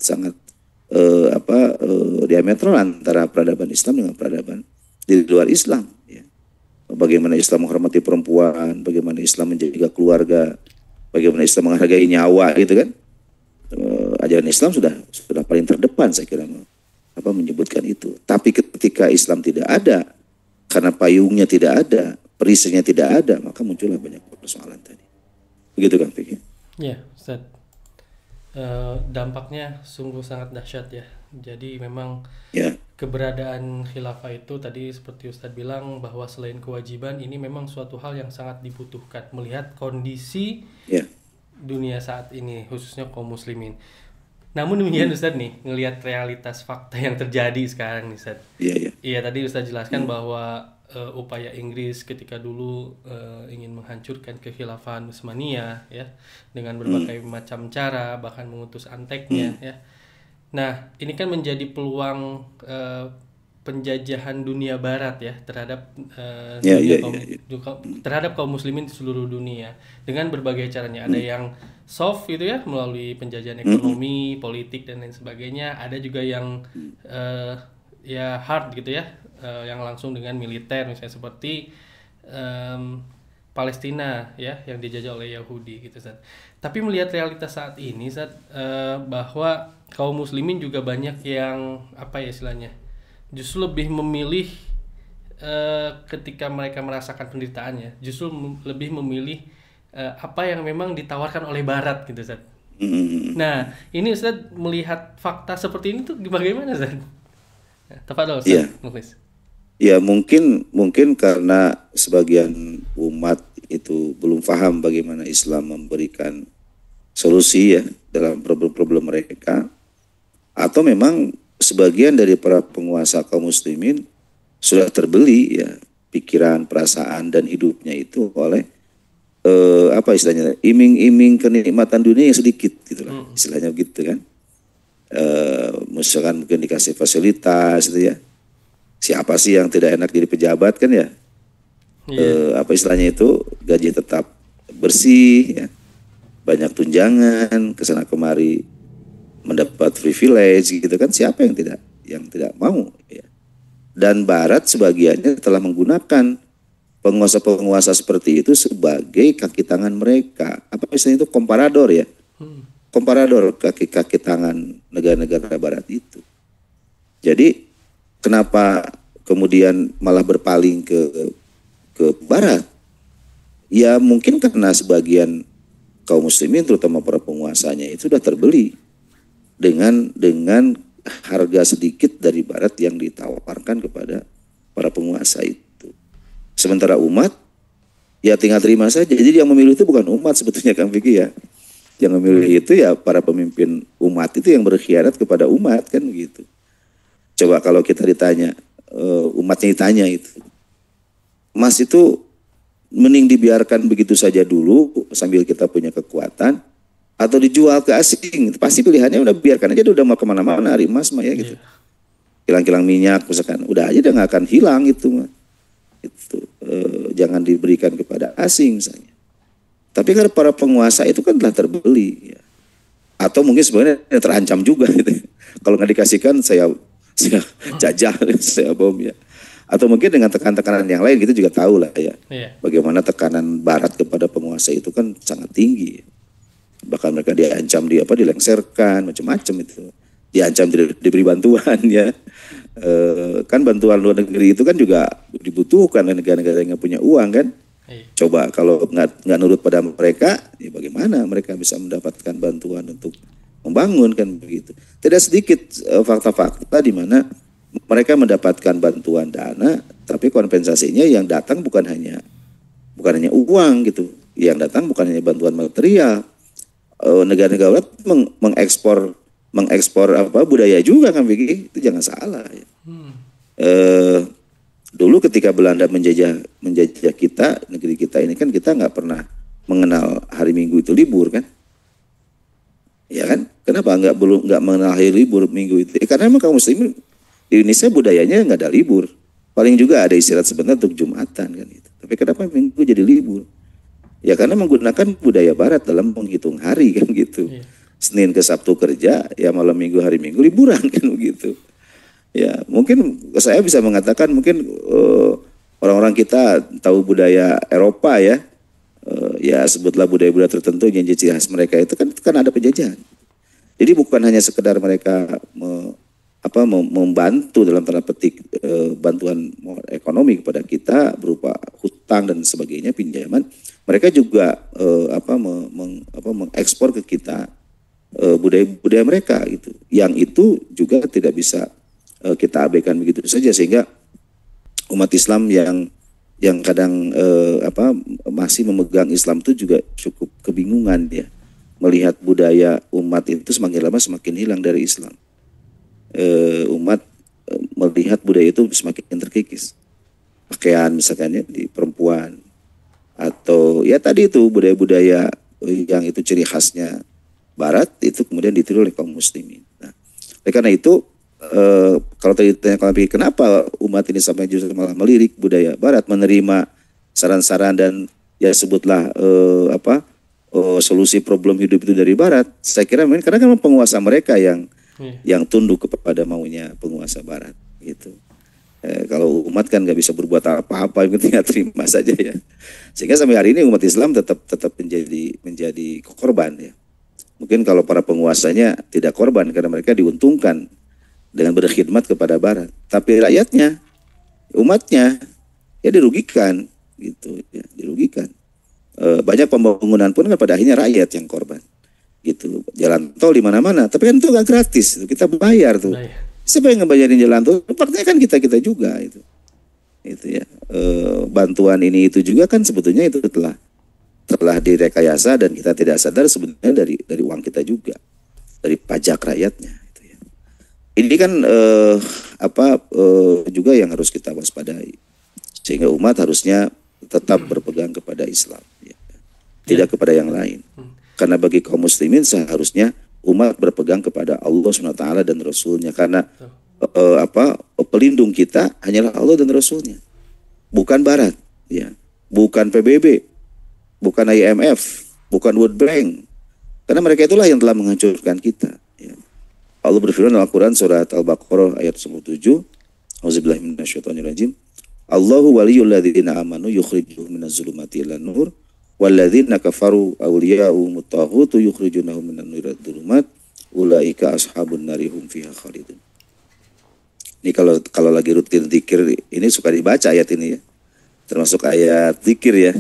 diametral antara peradaban Islam dengan peradaban di luar Islam ya. Bagaimana Islam menghormati perempuan, bagaimana Islam menjaga keluarga, bagaimana Islam menghargai nyawa gitu kan. Ajaran Islam sudah paling terdepan saya kira menyebutkan itu. Tapi ketika Islam tidak ada, karena payungnya tidak ada, perisainya tidak ada, maka muncullah banyak persoalan tadi. Begitu Kang Fikri.
Ya, Ustaz. Dampaknya sungguh sangat dahsyat ya. Jadi memang keberadaan khilafah itu tadi seperti Ustaz bilang bahwa selain kewajiban, ini memang suatu hal yang sangat dibutuhkan melihat kondisi dunia saat ini, khususnya kaum muslimin. Namun demikian Ustaz nih, ngelihat realitas fakta yang terjadi sekarang nih Ustaz. Iya, tadi Ustaz jelaskan bahwa upaya Inggris ketika dulu ingin menghancurkan kekhilafahan Utsmaniyah ya, dengan berbagai macam cara, bahkan mengutus anteknya ya. Nah, ini kan menjadi peluang penjajahan dunia barat ya terhadap terhadap kaum muslimin di seluruh dunia dengan berbagai caranya. Ada yang soft gitu ya, melalui penjajahan ekonomi, politik dan lain sebagainya. Ada juga yang ya hard gitu ya, yang langsung dengan militer, misalnya seperti Palestina ya, yang dijajah oleh Yahudi gitu Ustaz. Tapi melihat realitas saat ini Ustaz, bahwa kaum muslimin juga banyak yang apa ya istilahnya, justru lebih memilih ketika mereka merasakan penderitaannya, justru lebih memilih apa yang memang ditawarkan oleh Barat gitu Ustaz. Nah, ini Ustaz melihat fakta seperti ini tuh bagaimana Ustaz? Tafadhol Ustaz.
Ya mungkin karena sebagian umat itu belum paham bagaimana Islam memberikan solusi ya dalam problem-problem mereka, atau memang sebagian dari para penguasa kaum muslimin sudah terbeli ya pikiran, perasaan dan hidupnya itu oleh istilahnya iming-iming kenikmatan dunia yang sedikit gitulah, istilahnya begitu kan. Misalkan mungkin dikasih fasilitas gitu ya. Siapa sih yang tidak enak jadi pejabat kan ya? Istilahnya itu gaji tetap bersih ya. Banyak tunjangan, kesana kemari mendapat privilege gitu kan, siapa yang tidak mau ya. Dan Barat sebagiannya telah menggunakan penguasa-penguasa seperti itu sebagai kaki tangan mereka. Apa istilahnya itu, komparador ya. Komparador, kaki tangan negara-negara Barat itu. Jadi kenapa kemudian malah berpaling ke Barat? Ya mungkin karena sebagian kaum muslimin terutama para penguasanya itu sudah terbeli dengan harga sedikit dari barat yang ditawarkan kepada para penguasa itu. Sementara umat ya tinggal terima saja. Jadi yang memilih itu bukan umat sebetulnya, Kang Fikri ya. Yang memilih itu ya para pemimpin umat itu yang berkhianat kepada umat, kan begitu. Coba kalau kita ditanya, umatnya ditanya itu, emas itu mending dibiarkan begitu saja dulu sambil kita punya kekuatan, atau dijual ke asing. Pasti pilihannya udah biarkan aja, udah mau kemana-mana hari emas mah ya gitu. Kilang-kilang minyak misalkan, udah aja udah nggak akan hilang itu mah. Itu jangan diberikan kepada asing misalnya. Tapi kan para penguasa itu kan telah terbeli ya. Atau mungkin sebenarnya terancam juga gitu. Kalau nggak dikasihkan saya jajah, saya bom ya. Atau mungkin dengan tekanan-tekanan yang lain kita juga tahu lah ya. Bagaimana tekanan barat kepada penguasa itu kan sangat tinggi. Bahkan mereka diancam dilengsarkan macam-macam itu. Diancam diberi bantuan ya. Kan bantuan luar negeri itu kan juga dibutuhkan oleh negara-negara yang punya uang kan. Coba kalau nggak nurut pada mereka, ya bagaimana mereka bisa mendapatkan bantuan untuk membangun kan begitu. Tidak sedikit fakta-fakta di mana mereka mendapatkan bantuan dana, tapi kompensasinya yang datang bukan hanya uang gitu. Yang datang bukan hanya bantuan material. Negara-negara mengekspor budaya juga kan begitu. Itu jangan salah ya. Dulu ketika Belanda menjajah kita, negeri kita ini kan kita nggak pernah mengenal hari Minggu itu libur kan, ya kan? Kenapa nggak mengenal hari libur Minggu itu? Karena memang kaum muslimin di Indonesia budayanya nggak ada libur, paling juga ada istirahat sebentar untuk Jumatan kan itu. Tapi kenapa Minggu jadi libur? Ya karena menggunakan budaya Barat dalam menghitung hari kan gitu. Senin ke Sabtu kerja, ya malam Minggu hari Minggu liburan kan begitu. Ya mungkin saya bisa mengatakan mungkin orang-orang kita tahu budaya Eropa ya, ya sebutlah budaya-budaya tertentu yang ciri khas mereka itu kan ada penjajahan. Jadi bukan hanya sekedar mereka membantu dalam tanda petik bantuan ekonomi kepada kita berupa hutang dan sebagainya, pinjaman. Mereka juga mengekspor ke kita budaya mereka gitu. Yang itu juga tidak bisa kita abaikan begitu saja, sehingga umat Islam yang kadang masih memegang Islam itu juga cukup kebingungan ya, melihat budaya umat itu semakin lama semakin hilang dari Islam. Umat melihat budaya itu semakin terkikis, pakaian misalkan ya di perempuan, atau ya tadi itu budaya-budaya yang itu ciri khasnya Barat itu kemudian ditiru oleh kaum muslimin. Nah, oleh karena itu kalau tadi ditanya kenapa umat ini sampai justru malah melirik budaya Barat, menerima saran-saran dan ya sebutlah solusi problem hidup itu dari Barat, saya kira memang karena kan penguasa mereka yang tunduk kepada maunya penguasa Barat gitu. Kalau umat kan nggak bisa berbuat apa-apa, yang penting terima saja ya. Sehingga sampai hari ini umat Islam tetap menjadi korban ya. Mungkin kalau para penguasanya tidak korban karena mereka diuntungkan dengan berkhidmat kepada Barat, tapi rakyatnya, umatnya ya dirugikan gitu ya, dirugikan. Banyak pembangunan pun kan pada akhirnya rakyat yang korban gitu. Jalan tol di mana-mana, tapi kan itu nggak gratis, itu kita bayar tuh. Siapa yang ngebayarin jalan tol? Faktanya kan kita juga itu ya. Bantuan ini itu juga kan sebetulnya itu telah direkayasa dan kita tidak sadar sebenarnya dari uang kita juga, dari pajak rakyatnya. Ini kan juga yang harus kita waspadai, sehingga umat harusnya tetap berpegang kepada Islam, ya. Tidak kepada yang lain. Karena bagi kaum muslimin seharusnya umat berpegang kepada Allah SWT dan Rasulnya, karena pelindung kita hanyalah Allah dan Rasulnya, bukan Barat, ya, bukan PBB, bukan IMF, bukan World Bank, karena mereka itulah yang telah menghancurkan kita. Ya. Allah berfirman dalam Al-Quran surat Al-Baqarah ayat 97, Auzubillahi minasyaitonirrajim. Allahu waliyul ladzina amanu yukhrijuhum minaz zulumati ilan nur wal ladzina kafaru awliya'uhum at-taghutu yukhrijunahum minan nuri dzulumat ulaika ashabun nari hum fiha khalidun. Ini kalau lagi rutin zikir ini suka dibaca ayat ini ya. termasuk ayat zikir ya,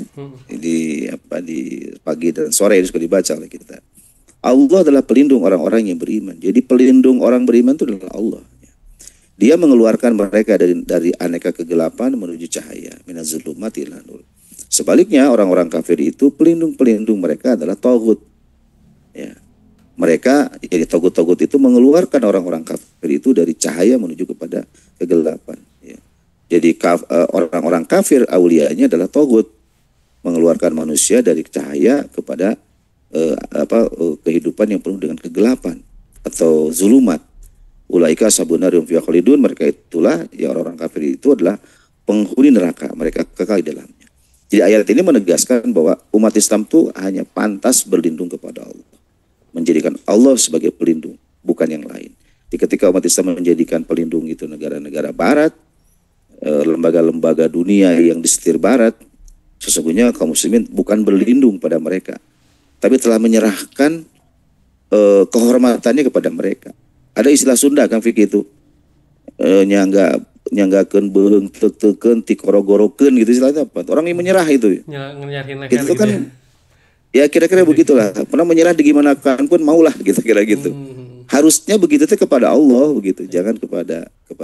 di pagi dan sore ini suka dibaca oleh kita. Allah adalah pelindung orang-orang yang beriman. Jadi pelindung orang beriman itu adalah Allah. Dia mengeluarkan mereka dari aneka kegelapan menuju cahaya, minaz-zulumati ila nur. Sebaliknya orang-orang kafir itu pelindung mereka adalah taghut. Ya. Mereka jadi taghut itu mengeluarkan orang-orang kafir itu dari cahaya menuju kepada kegelapan. Ya. Jadi orang-orang kafir aulianya adalah taghut, mengeluarkan manusia dari cahaya kepada kehidupan yang penuh dengan kegelapan atau zulumat. Ulaika sabunarium fiha khalidun, mereka itulah ya orang-orang kafir itu adalah penghuni neraka, mereka kekal di dalamnya. Jadi ayat ini menegaskan bahwa umat Islam itu hanya pantas berlindung kepada Allah, menjadikan Allah sebagai pelindung, bukan yang lain. Jadi ketika umat Islam menjadikan pelindung itu negara-negara Barat, lembaga-lembaga dunia yang disetir Barat, sesungguhnya kaum muslimin bukan berlindung pada mereka, tapi telah menyerahkan kehormatannya kepada mereka. Ada istilah Sunda kan fikih itu, nyanggakeun beung teukeun tikorogorokeun gitu, istilahnya apa? Orang yang menyerah itu.
Nyerahin leher
itu
gitu
kan ya kira-kira begitulah. Pernah menyerah di gimana kan pun maulah gitu, kira gitu. Harusnya begitu itu kepada Allah begitu, jangan kepada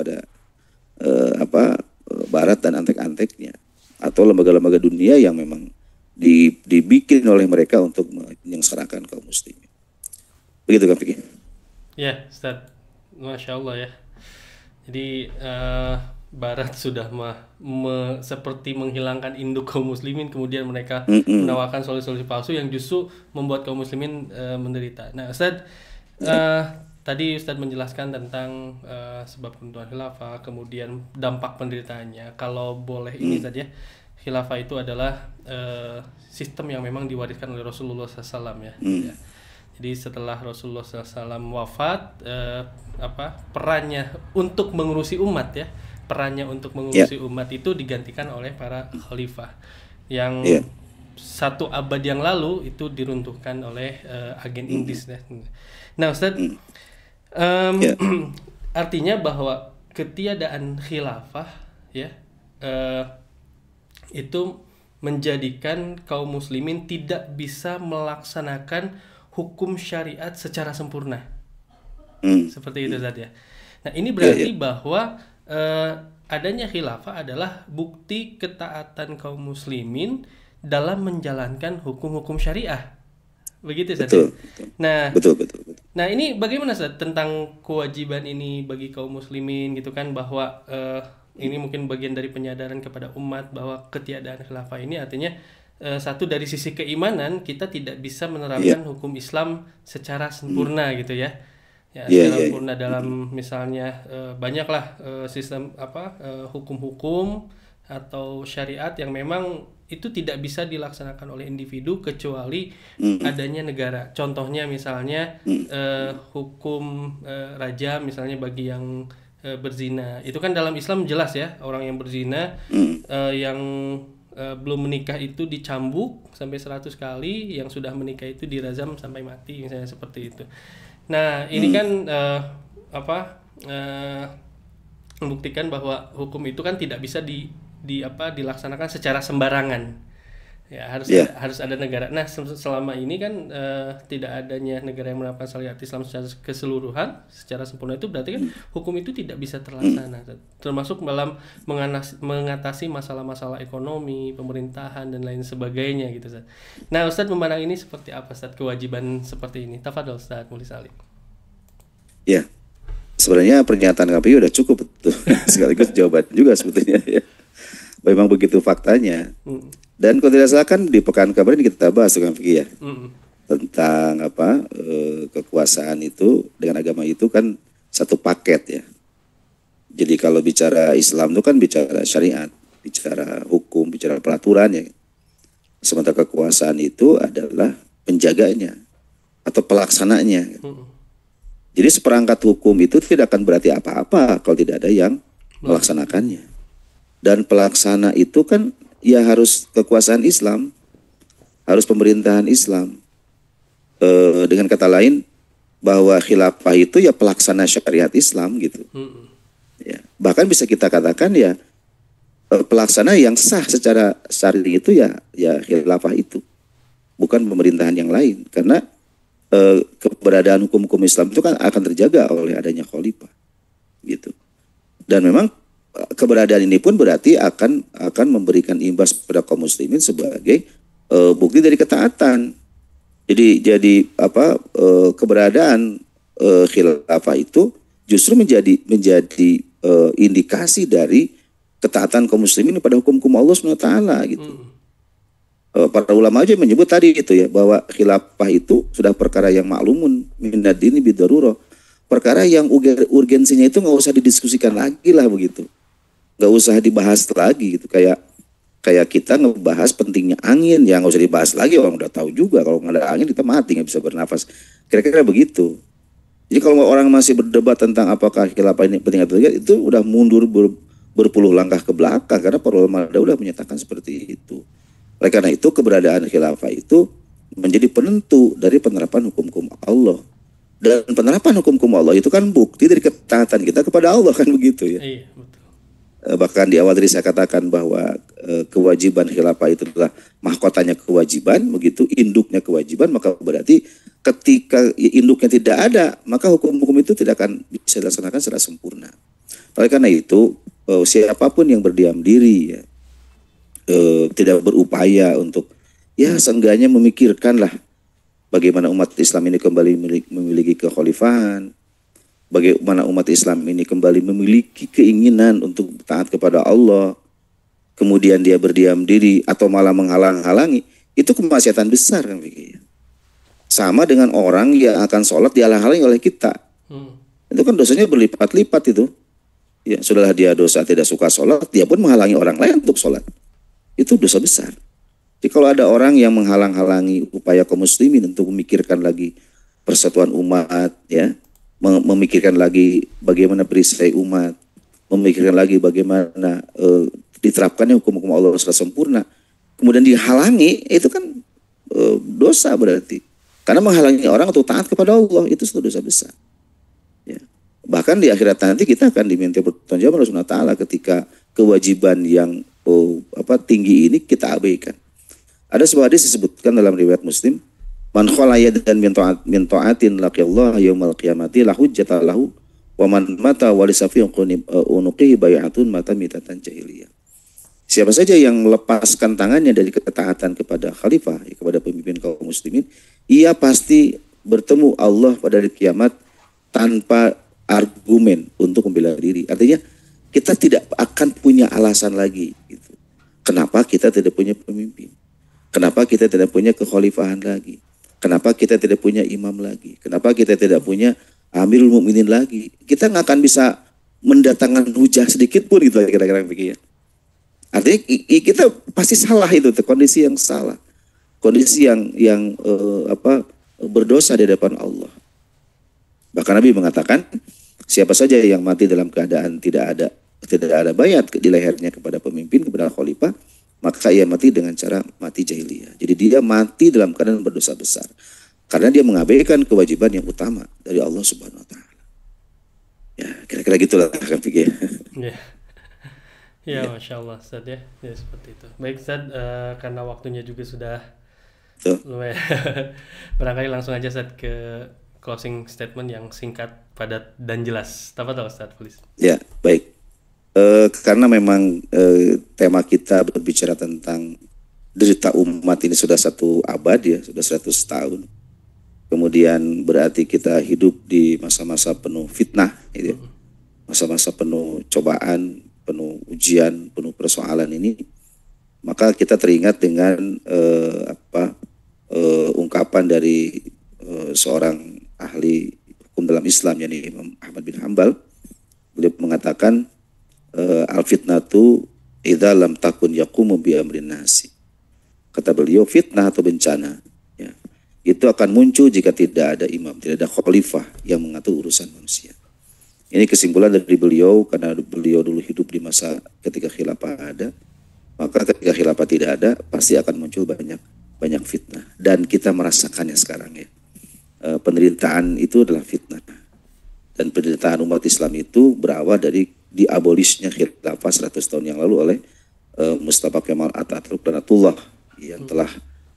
Barat dan antek-anteknya atau lembaga-lembaga dunia yang memang dibikin oleh mereka untuk menyengsarakan kaum muslimin. Begitu kan Fikri?
Ya, Ustaz. Masya Allah ya. Jadi Barat sudah seperti menghilangkan induk kaum muslimin, kemudian mereka menawarkan solusi-solusi palsu yang justru membuat kaum muslimin menderita. Nah, Ustaz, tadi Ustaz menjelaskan tentang sebab pembentukan khilafah, kemudian dampak penderitaannya. Kalau boleh ini Ustaz ya, khilafah itu adalah sistem yang memang diwariskan oleh Rasulullah SAW ya. Ya. Jadi setelah Rasulullah SAW wafat, perannya untuk mengurusi umat ya, umat itu digantikan oleh para khalifah yang satu abad yang lalu itu diruntuhkan oleh agen Inggris. Nah, Ustaz, artinya bahwa ketiadaan khilafah ya itu menjadikan kaum muslimin tidak bisa melaksanakan hukum syariat secara sempurna. Seperti itu Ustaz ya. Nah, ini berarti bahwa adanya khilafah adalah bukti ketaatan kaum muslimin dalam menjalankan hukum-hukum syariah. Begitu Ustaz.
Betul.
Nah,
betul.
Nah, ini bagaimana Ustaz tentang kewajiban ini bagi kaum muslimin gitu kan, bahwa ini mungkin bagian dari penyadaran kepada umat bahwa ketiadaan khilafah ini artinya satu dari sisi keimanan kita tidak bisa menerapkan hukum Islam secara sempurna gitu ya. Secara sempurna dalam misalnya banyaklah sistem hukum-hukum atau syariat yang memang itu tidak bisa dilaksanakan oleh individu kecuali adanya negara. Contohnya misalnya hukum rajam misalnya bagi yang berzina. Itu kan dalam Islam jelas ya, orang yang berzina yang belum menikah itu dicambuk sampai 100 kali, yang sudah menikah itu dirajam sampai mati misalnya, seperti itu. Nah, ini kan membuktikan bahwa hukum itu kan tidak bisa dilaksanakan secara sembarangan. Ya, harus ada negara. Nah, selama ini kan tidak adanya negara yang menerapkan syariat Islam secara keseluruhan, secara sempurna, itu berarti kan hukum itu tidak bisa terlaksana. Termasuk dalam mengatasi masalah-masalah ekonomi, pemerintahan dan lain sebagainya gitu, Ustaz. Nah, Ustaz memandang ini seperti apa, Ustaz, kewajiban seperti ini? Tafadhol Ustaz Muli Salim.
Ya. Sebenarnya pernyataan KPU udah cukup betul. Sekaligus jawaban juga sebetulnya ya. Memang begitu faktanya. Dan kalau tidak salah kan di pekan kemarin kita bahas dengan Fikri ya, tentang kekuasaan itu dengan agama itu kan satu paket ya. Jadi kalau bicara Islam itu kan bicara syariat, bicara hukum, bicara peraturan ya. Sementara kekuasaan itu adalah penjaganya atau pelaksananya. Jadi seperangkat hukum itu tidak akan berarti apa-apa kalau tidak ada yang melaksanakannya. Dan pelaksana itu kan ya harus kekuasaan Islam, harus pemerintahan Islam. Dengan kata lain, bahwa khilafah itu ya pelaksana syariat Islam gitu. Ya. Bahkan bisa kita katakan ya pelaksana yang sah secara syar'i itu ya khilafah itu, bukan pemerintahan yang lain. Karena keberadaan hukum-hukum Islam itu kan akan terjaga oleh adanya khalifah gitu. Dan memang keberadaan ini pun berarti akan memberikan imbas pada kaum muslimin sebagai bukti dari ketaatan. Jadi keberadaan khilafah itu justru menjadi indikasi dari ketaatan kaum muslimin pada hukum-hukum Allah SWT gitu. Para ulama aja menyebut tadi itu ya, bahwa khilafah itu sudah perkara yang maklumun minad dini bidarurah. Perkara yang urgensinya itu nggak usah didiskusikan lagi lah begitu. Nggak usah dibahas lagi gitu. Kayak kita ngebahas pentingnya angin, yang nggak usah dibahas lagi, orang udah tahu juga kalau nggak ada angin kita mati, nggak bisa bernafas. Kira-kira begitu. Jadi kalau orang masih berdebat tentang apakah khilafah ini penting atau tidak, itu udah mundur berpuluh langkah ke belakang, karena para ulama udah menyatakan seperti itu. Oleh karena itu keberadaan khilafah itu menjadi penentu dari penerapan hukum-hukum Allah. Dan penerapan hukum-hukum Allah itu kan bukti dari ketaatan kita kepada Allah, kan begitu ya.
Iya, betul.
Bahkan di awal tadi saya katakan bahwa kewajiban khilafah itu adalah mahkotanya kewajiban, begitu, induknya kewajiban, maka berarti ketika induknya tidak ada, maka hukum-hukum itu tidak akan bisa dilaksanakan secara sempurna. Oleh karena itu siapapun yang berdiam diri ya, tidak berupaya untuk ya seenggaknya memikirkanlah bagaimana umat Islam ini kembali memiliki kekhalifahan, bagaimana umat Islam ini kembali memiliki keinginan untuk taat kepada Allah, kemudian dia berdiam diri atau malah menghalang-halangi, itu kemaksiatan besar kan begitu. Sama dengan orang yang akan sholat dihalang-halangi oleh kita, itu kan dosanya berlipat-lipat itu. Ya, sudahlah dia dosa tidak suka sholat, dia pun menghalangi orang lain untuk sholat. Itu dosa besar. Jadi kalau ada orang yang menghalang-halangi upaya kaum muslimin untuk memikirkan lagi persatuan umat, ya, memikirkan lagi bagaimana perisai umat, memikirkan lagi bagaimana diterapkannya hukum-hukum Allah secara sempurna, kemudian dihalangi, itu kan dosa berarti. Karena menghalangi orang untuk taat kepada Allah, itu suatu dosa besar. Ya. Bahkan di akhirat nanti kita akan diminta bertanggung jawab oleh Allah SWT ketika kewajiban yang tinggi ini kita abaikan. Ada sebuah hadis disebutkan dalam riwayat Muslim, man khala yadan min ta'atin laqiyallahu yaumal qiyamati la hujjata lahu wa man mata wa lisafi unuqihi bai'atun mata mitatan jahiliyah. Siapa saja yang melepaskan tangannya dari ketaatan kepada khalifah, kepada pemimpin kaum muslimin, ia pasti bertemu Allah pada hari kiamat tanpa argumen untuk membela diri. Artinya kita tidak akan punya alasan lagi gitu. Kenapa kita tidak punya pemimpin? Kenapa kita tidak punya kekhalifahan lagi? Kenapa kita tidak punya imam lagi? Kenapa kita tidak punya Amirul Mukminin lagi? Kita nggak akan bisa mendatangkan hujah sedikit pun gitu kira-kira begitu. Artinya kita pasti salah itu, kondisi yang salah, kondisi yang berdosa di hadapan Allah. Bahkan Nabi mengatakan, siapa saja yang mati dalam keadaan tidak ada bayat di lehernya kepada pemimpin, kepada khalifah, maka ia mati dengan cara mati jahiliyah. Jadi dia mati dalam keadaan berdosa besar, karena dia mengabaikan kewajiban yang utama dari Allah Subhanahu Wa Taala. Ya, kira-kira gitulah kan pikir.
Ya, Masya Allah, Ustaz ya. Ya, seperti itu. Baik, Ustaz, karena waktunya juga sudah lumayan. Barangkali langsung aja, Ustaz, ke closing statement yang singkat, padat, dan jelas. Tafadhol, Ustaz, please.
Ya, baik. Karena memang tema kita berbicara tentang derita umat ini sudah 1 abad ya, sudah 100 tahun. Kemudian berarti kita hidup di masa-masa penuh fitnah, gitu ya. Masa-masa penuh cobaan, penuh ujian, penuh persoalan ini, maka kita teringat dengan ungkapan dari seorang ahli hukum dalam Islam, yakni Imam Ahmad bin Hanbal. Beliau mengatakan, al-fitnatu idza lam takun yaqumu bi amrin nasi. Kata beliau, fitnah atau bencana ya, itu akan muncul jika tidak ada imam, tidak ada khalifah yang mengatur urusan manusia. Ini kesimpulan dari beliau, karena beliau dulu hidup di masa ketika khilafah ada, maka ketika khilafah tidak ada, pasti akan muncul banyak fitnah. Dan kita merasakannya sekarang ya. Penderitaan itu adalah fitnah. Dan penderitaan umat Islam itu berawal dari diabolisnya khilafah 100 tahun yang lalu oleh Mustafa Kemal Atatürk dan Atullah yang telah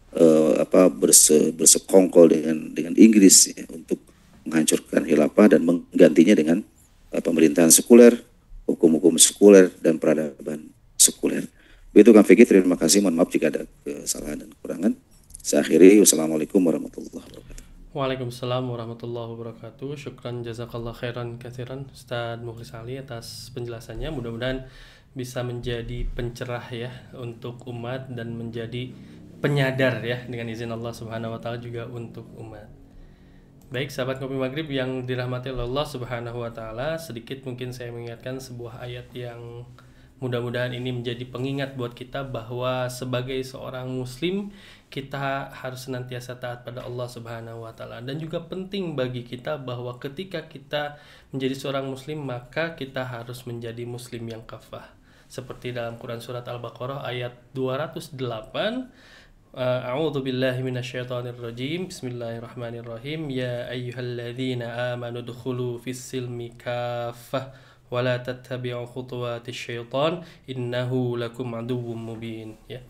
bersekongkol dengan Inggris ya, untuk menghancurkan khilafah dan menggantinya dengan pemerintahan sekuler, hukum-hukum sekuler dan peradaban sekuler. Begitu Kang Fikri, terima kasih. Mohon maaf jika ada kesalahan dan kekurangan. Saya akhiri. Wassalamualaikum warahmatullahi wabarakatuh.
Waalaikumsalam warahmatullahi wabarakatuh. Syukran jazakallah khairan katsiran Ustadz Mukhlis Ali atas penjelasannya. Mudah-mudahan bisa menjadi pencerah ya untuk umat dan menjadi penyadar ya dengan izin Allah Subhanahu wa taala juga untuk umat. Baik, sahabat Ngopi Maghrib yang dirahmati oleh Allah Subhanahu wa taala, sedikit mungkin saya mengingatkan sebuah ayat yang mudah-mudahan ini menjadi pengingat buat kita bahwa sebagai seorang muslim kita harus senantiasa taat pada Allah Subhanahu wa taala, dan juga penting bagi kita bahwa ketika kita menjadi seorang muslim maka kita harus menjadi muslim yang kafah. Seperti dalam Quran surat Al-Baqarah ayat 208, A'udzu billahi minasyaitonir rajim. Bismillahirrahmanirrahim. Ya ayyuhalladzina amanu dkhulu fis-silmi kaffah wa la tattabi'u khutuwatis syaitan innahu lakum aduwwum mubin ya.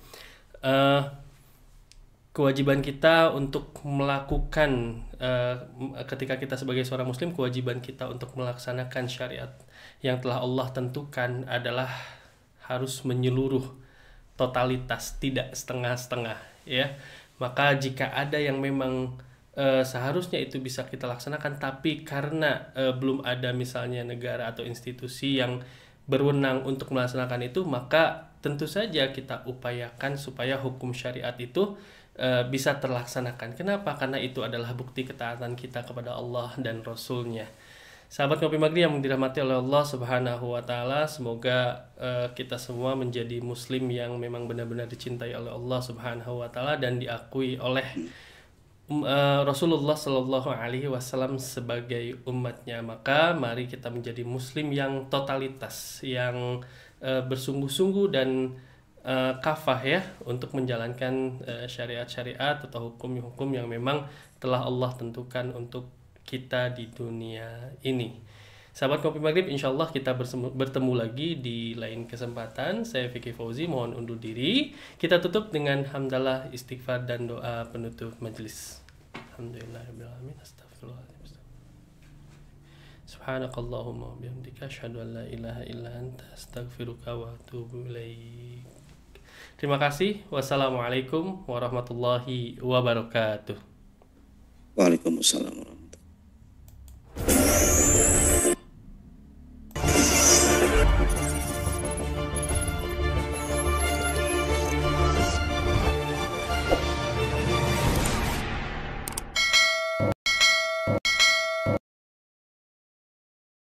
Kewajiban kita untuk melakukan ketika kita sebagai seorang muslim, kewajiban kita untuk melaksanakan syariat yang telah Allah tentukan adalah harus menyeluruh, totalitas, tidak setengah-setengah ya. Maka jika ada yang memang seharusnya itu bisa kita laksanakan, tapi karena belum ada misalnya negara atau institusi yang berwenang untuk melaksanakan itu, maka tentu saja kita upayakan supaya hukum syariat itu bisa terlaksanakan. Kenapa? Karena itu adalah bukti ketaatan kita kepada Allah dan Rasul-Nya. Sahabat Ngopi Maghrib yang dirahmati oleh Allah Subhanahu wa taala, semoga kita semua menjadi muslim yang memang benar-benar dicintai oleh Allah Subhanahu wa taala dan diakui oleh Rasulullah Shallallahu Alaihi Wasallam sebagai umatnya. Maka mari kita menjadi muslim yang totalitas, yang bersungguh-sungguh dan kafah ya untuk menjalankan syariat-syariat atau hukum-hukum yang memang telah Allah tentukan untuk kita di dunia ini. Sahabat Ngopi Maghrib, insyaallah kita bertemu lagi di lain kesempatan. Saya Fikri Fauzi, mohon undur diri. Kita tutup dengan hamdalah, istighfar dan doa penutup majelis. Alhamdulillahirrahmanirrahim. Astagfirullahaladzim. Subhanakallahumma bihamdika asyhadu an la ilaha illa anta astaghfiruka wa atubu ilaik. Terima kasih. Wassalamualaikum warahmatullahi wabarakatuh.
Waalaikumsalam.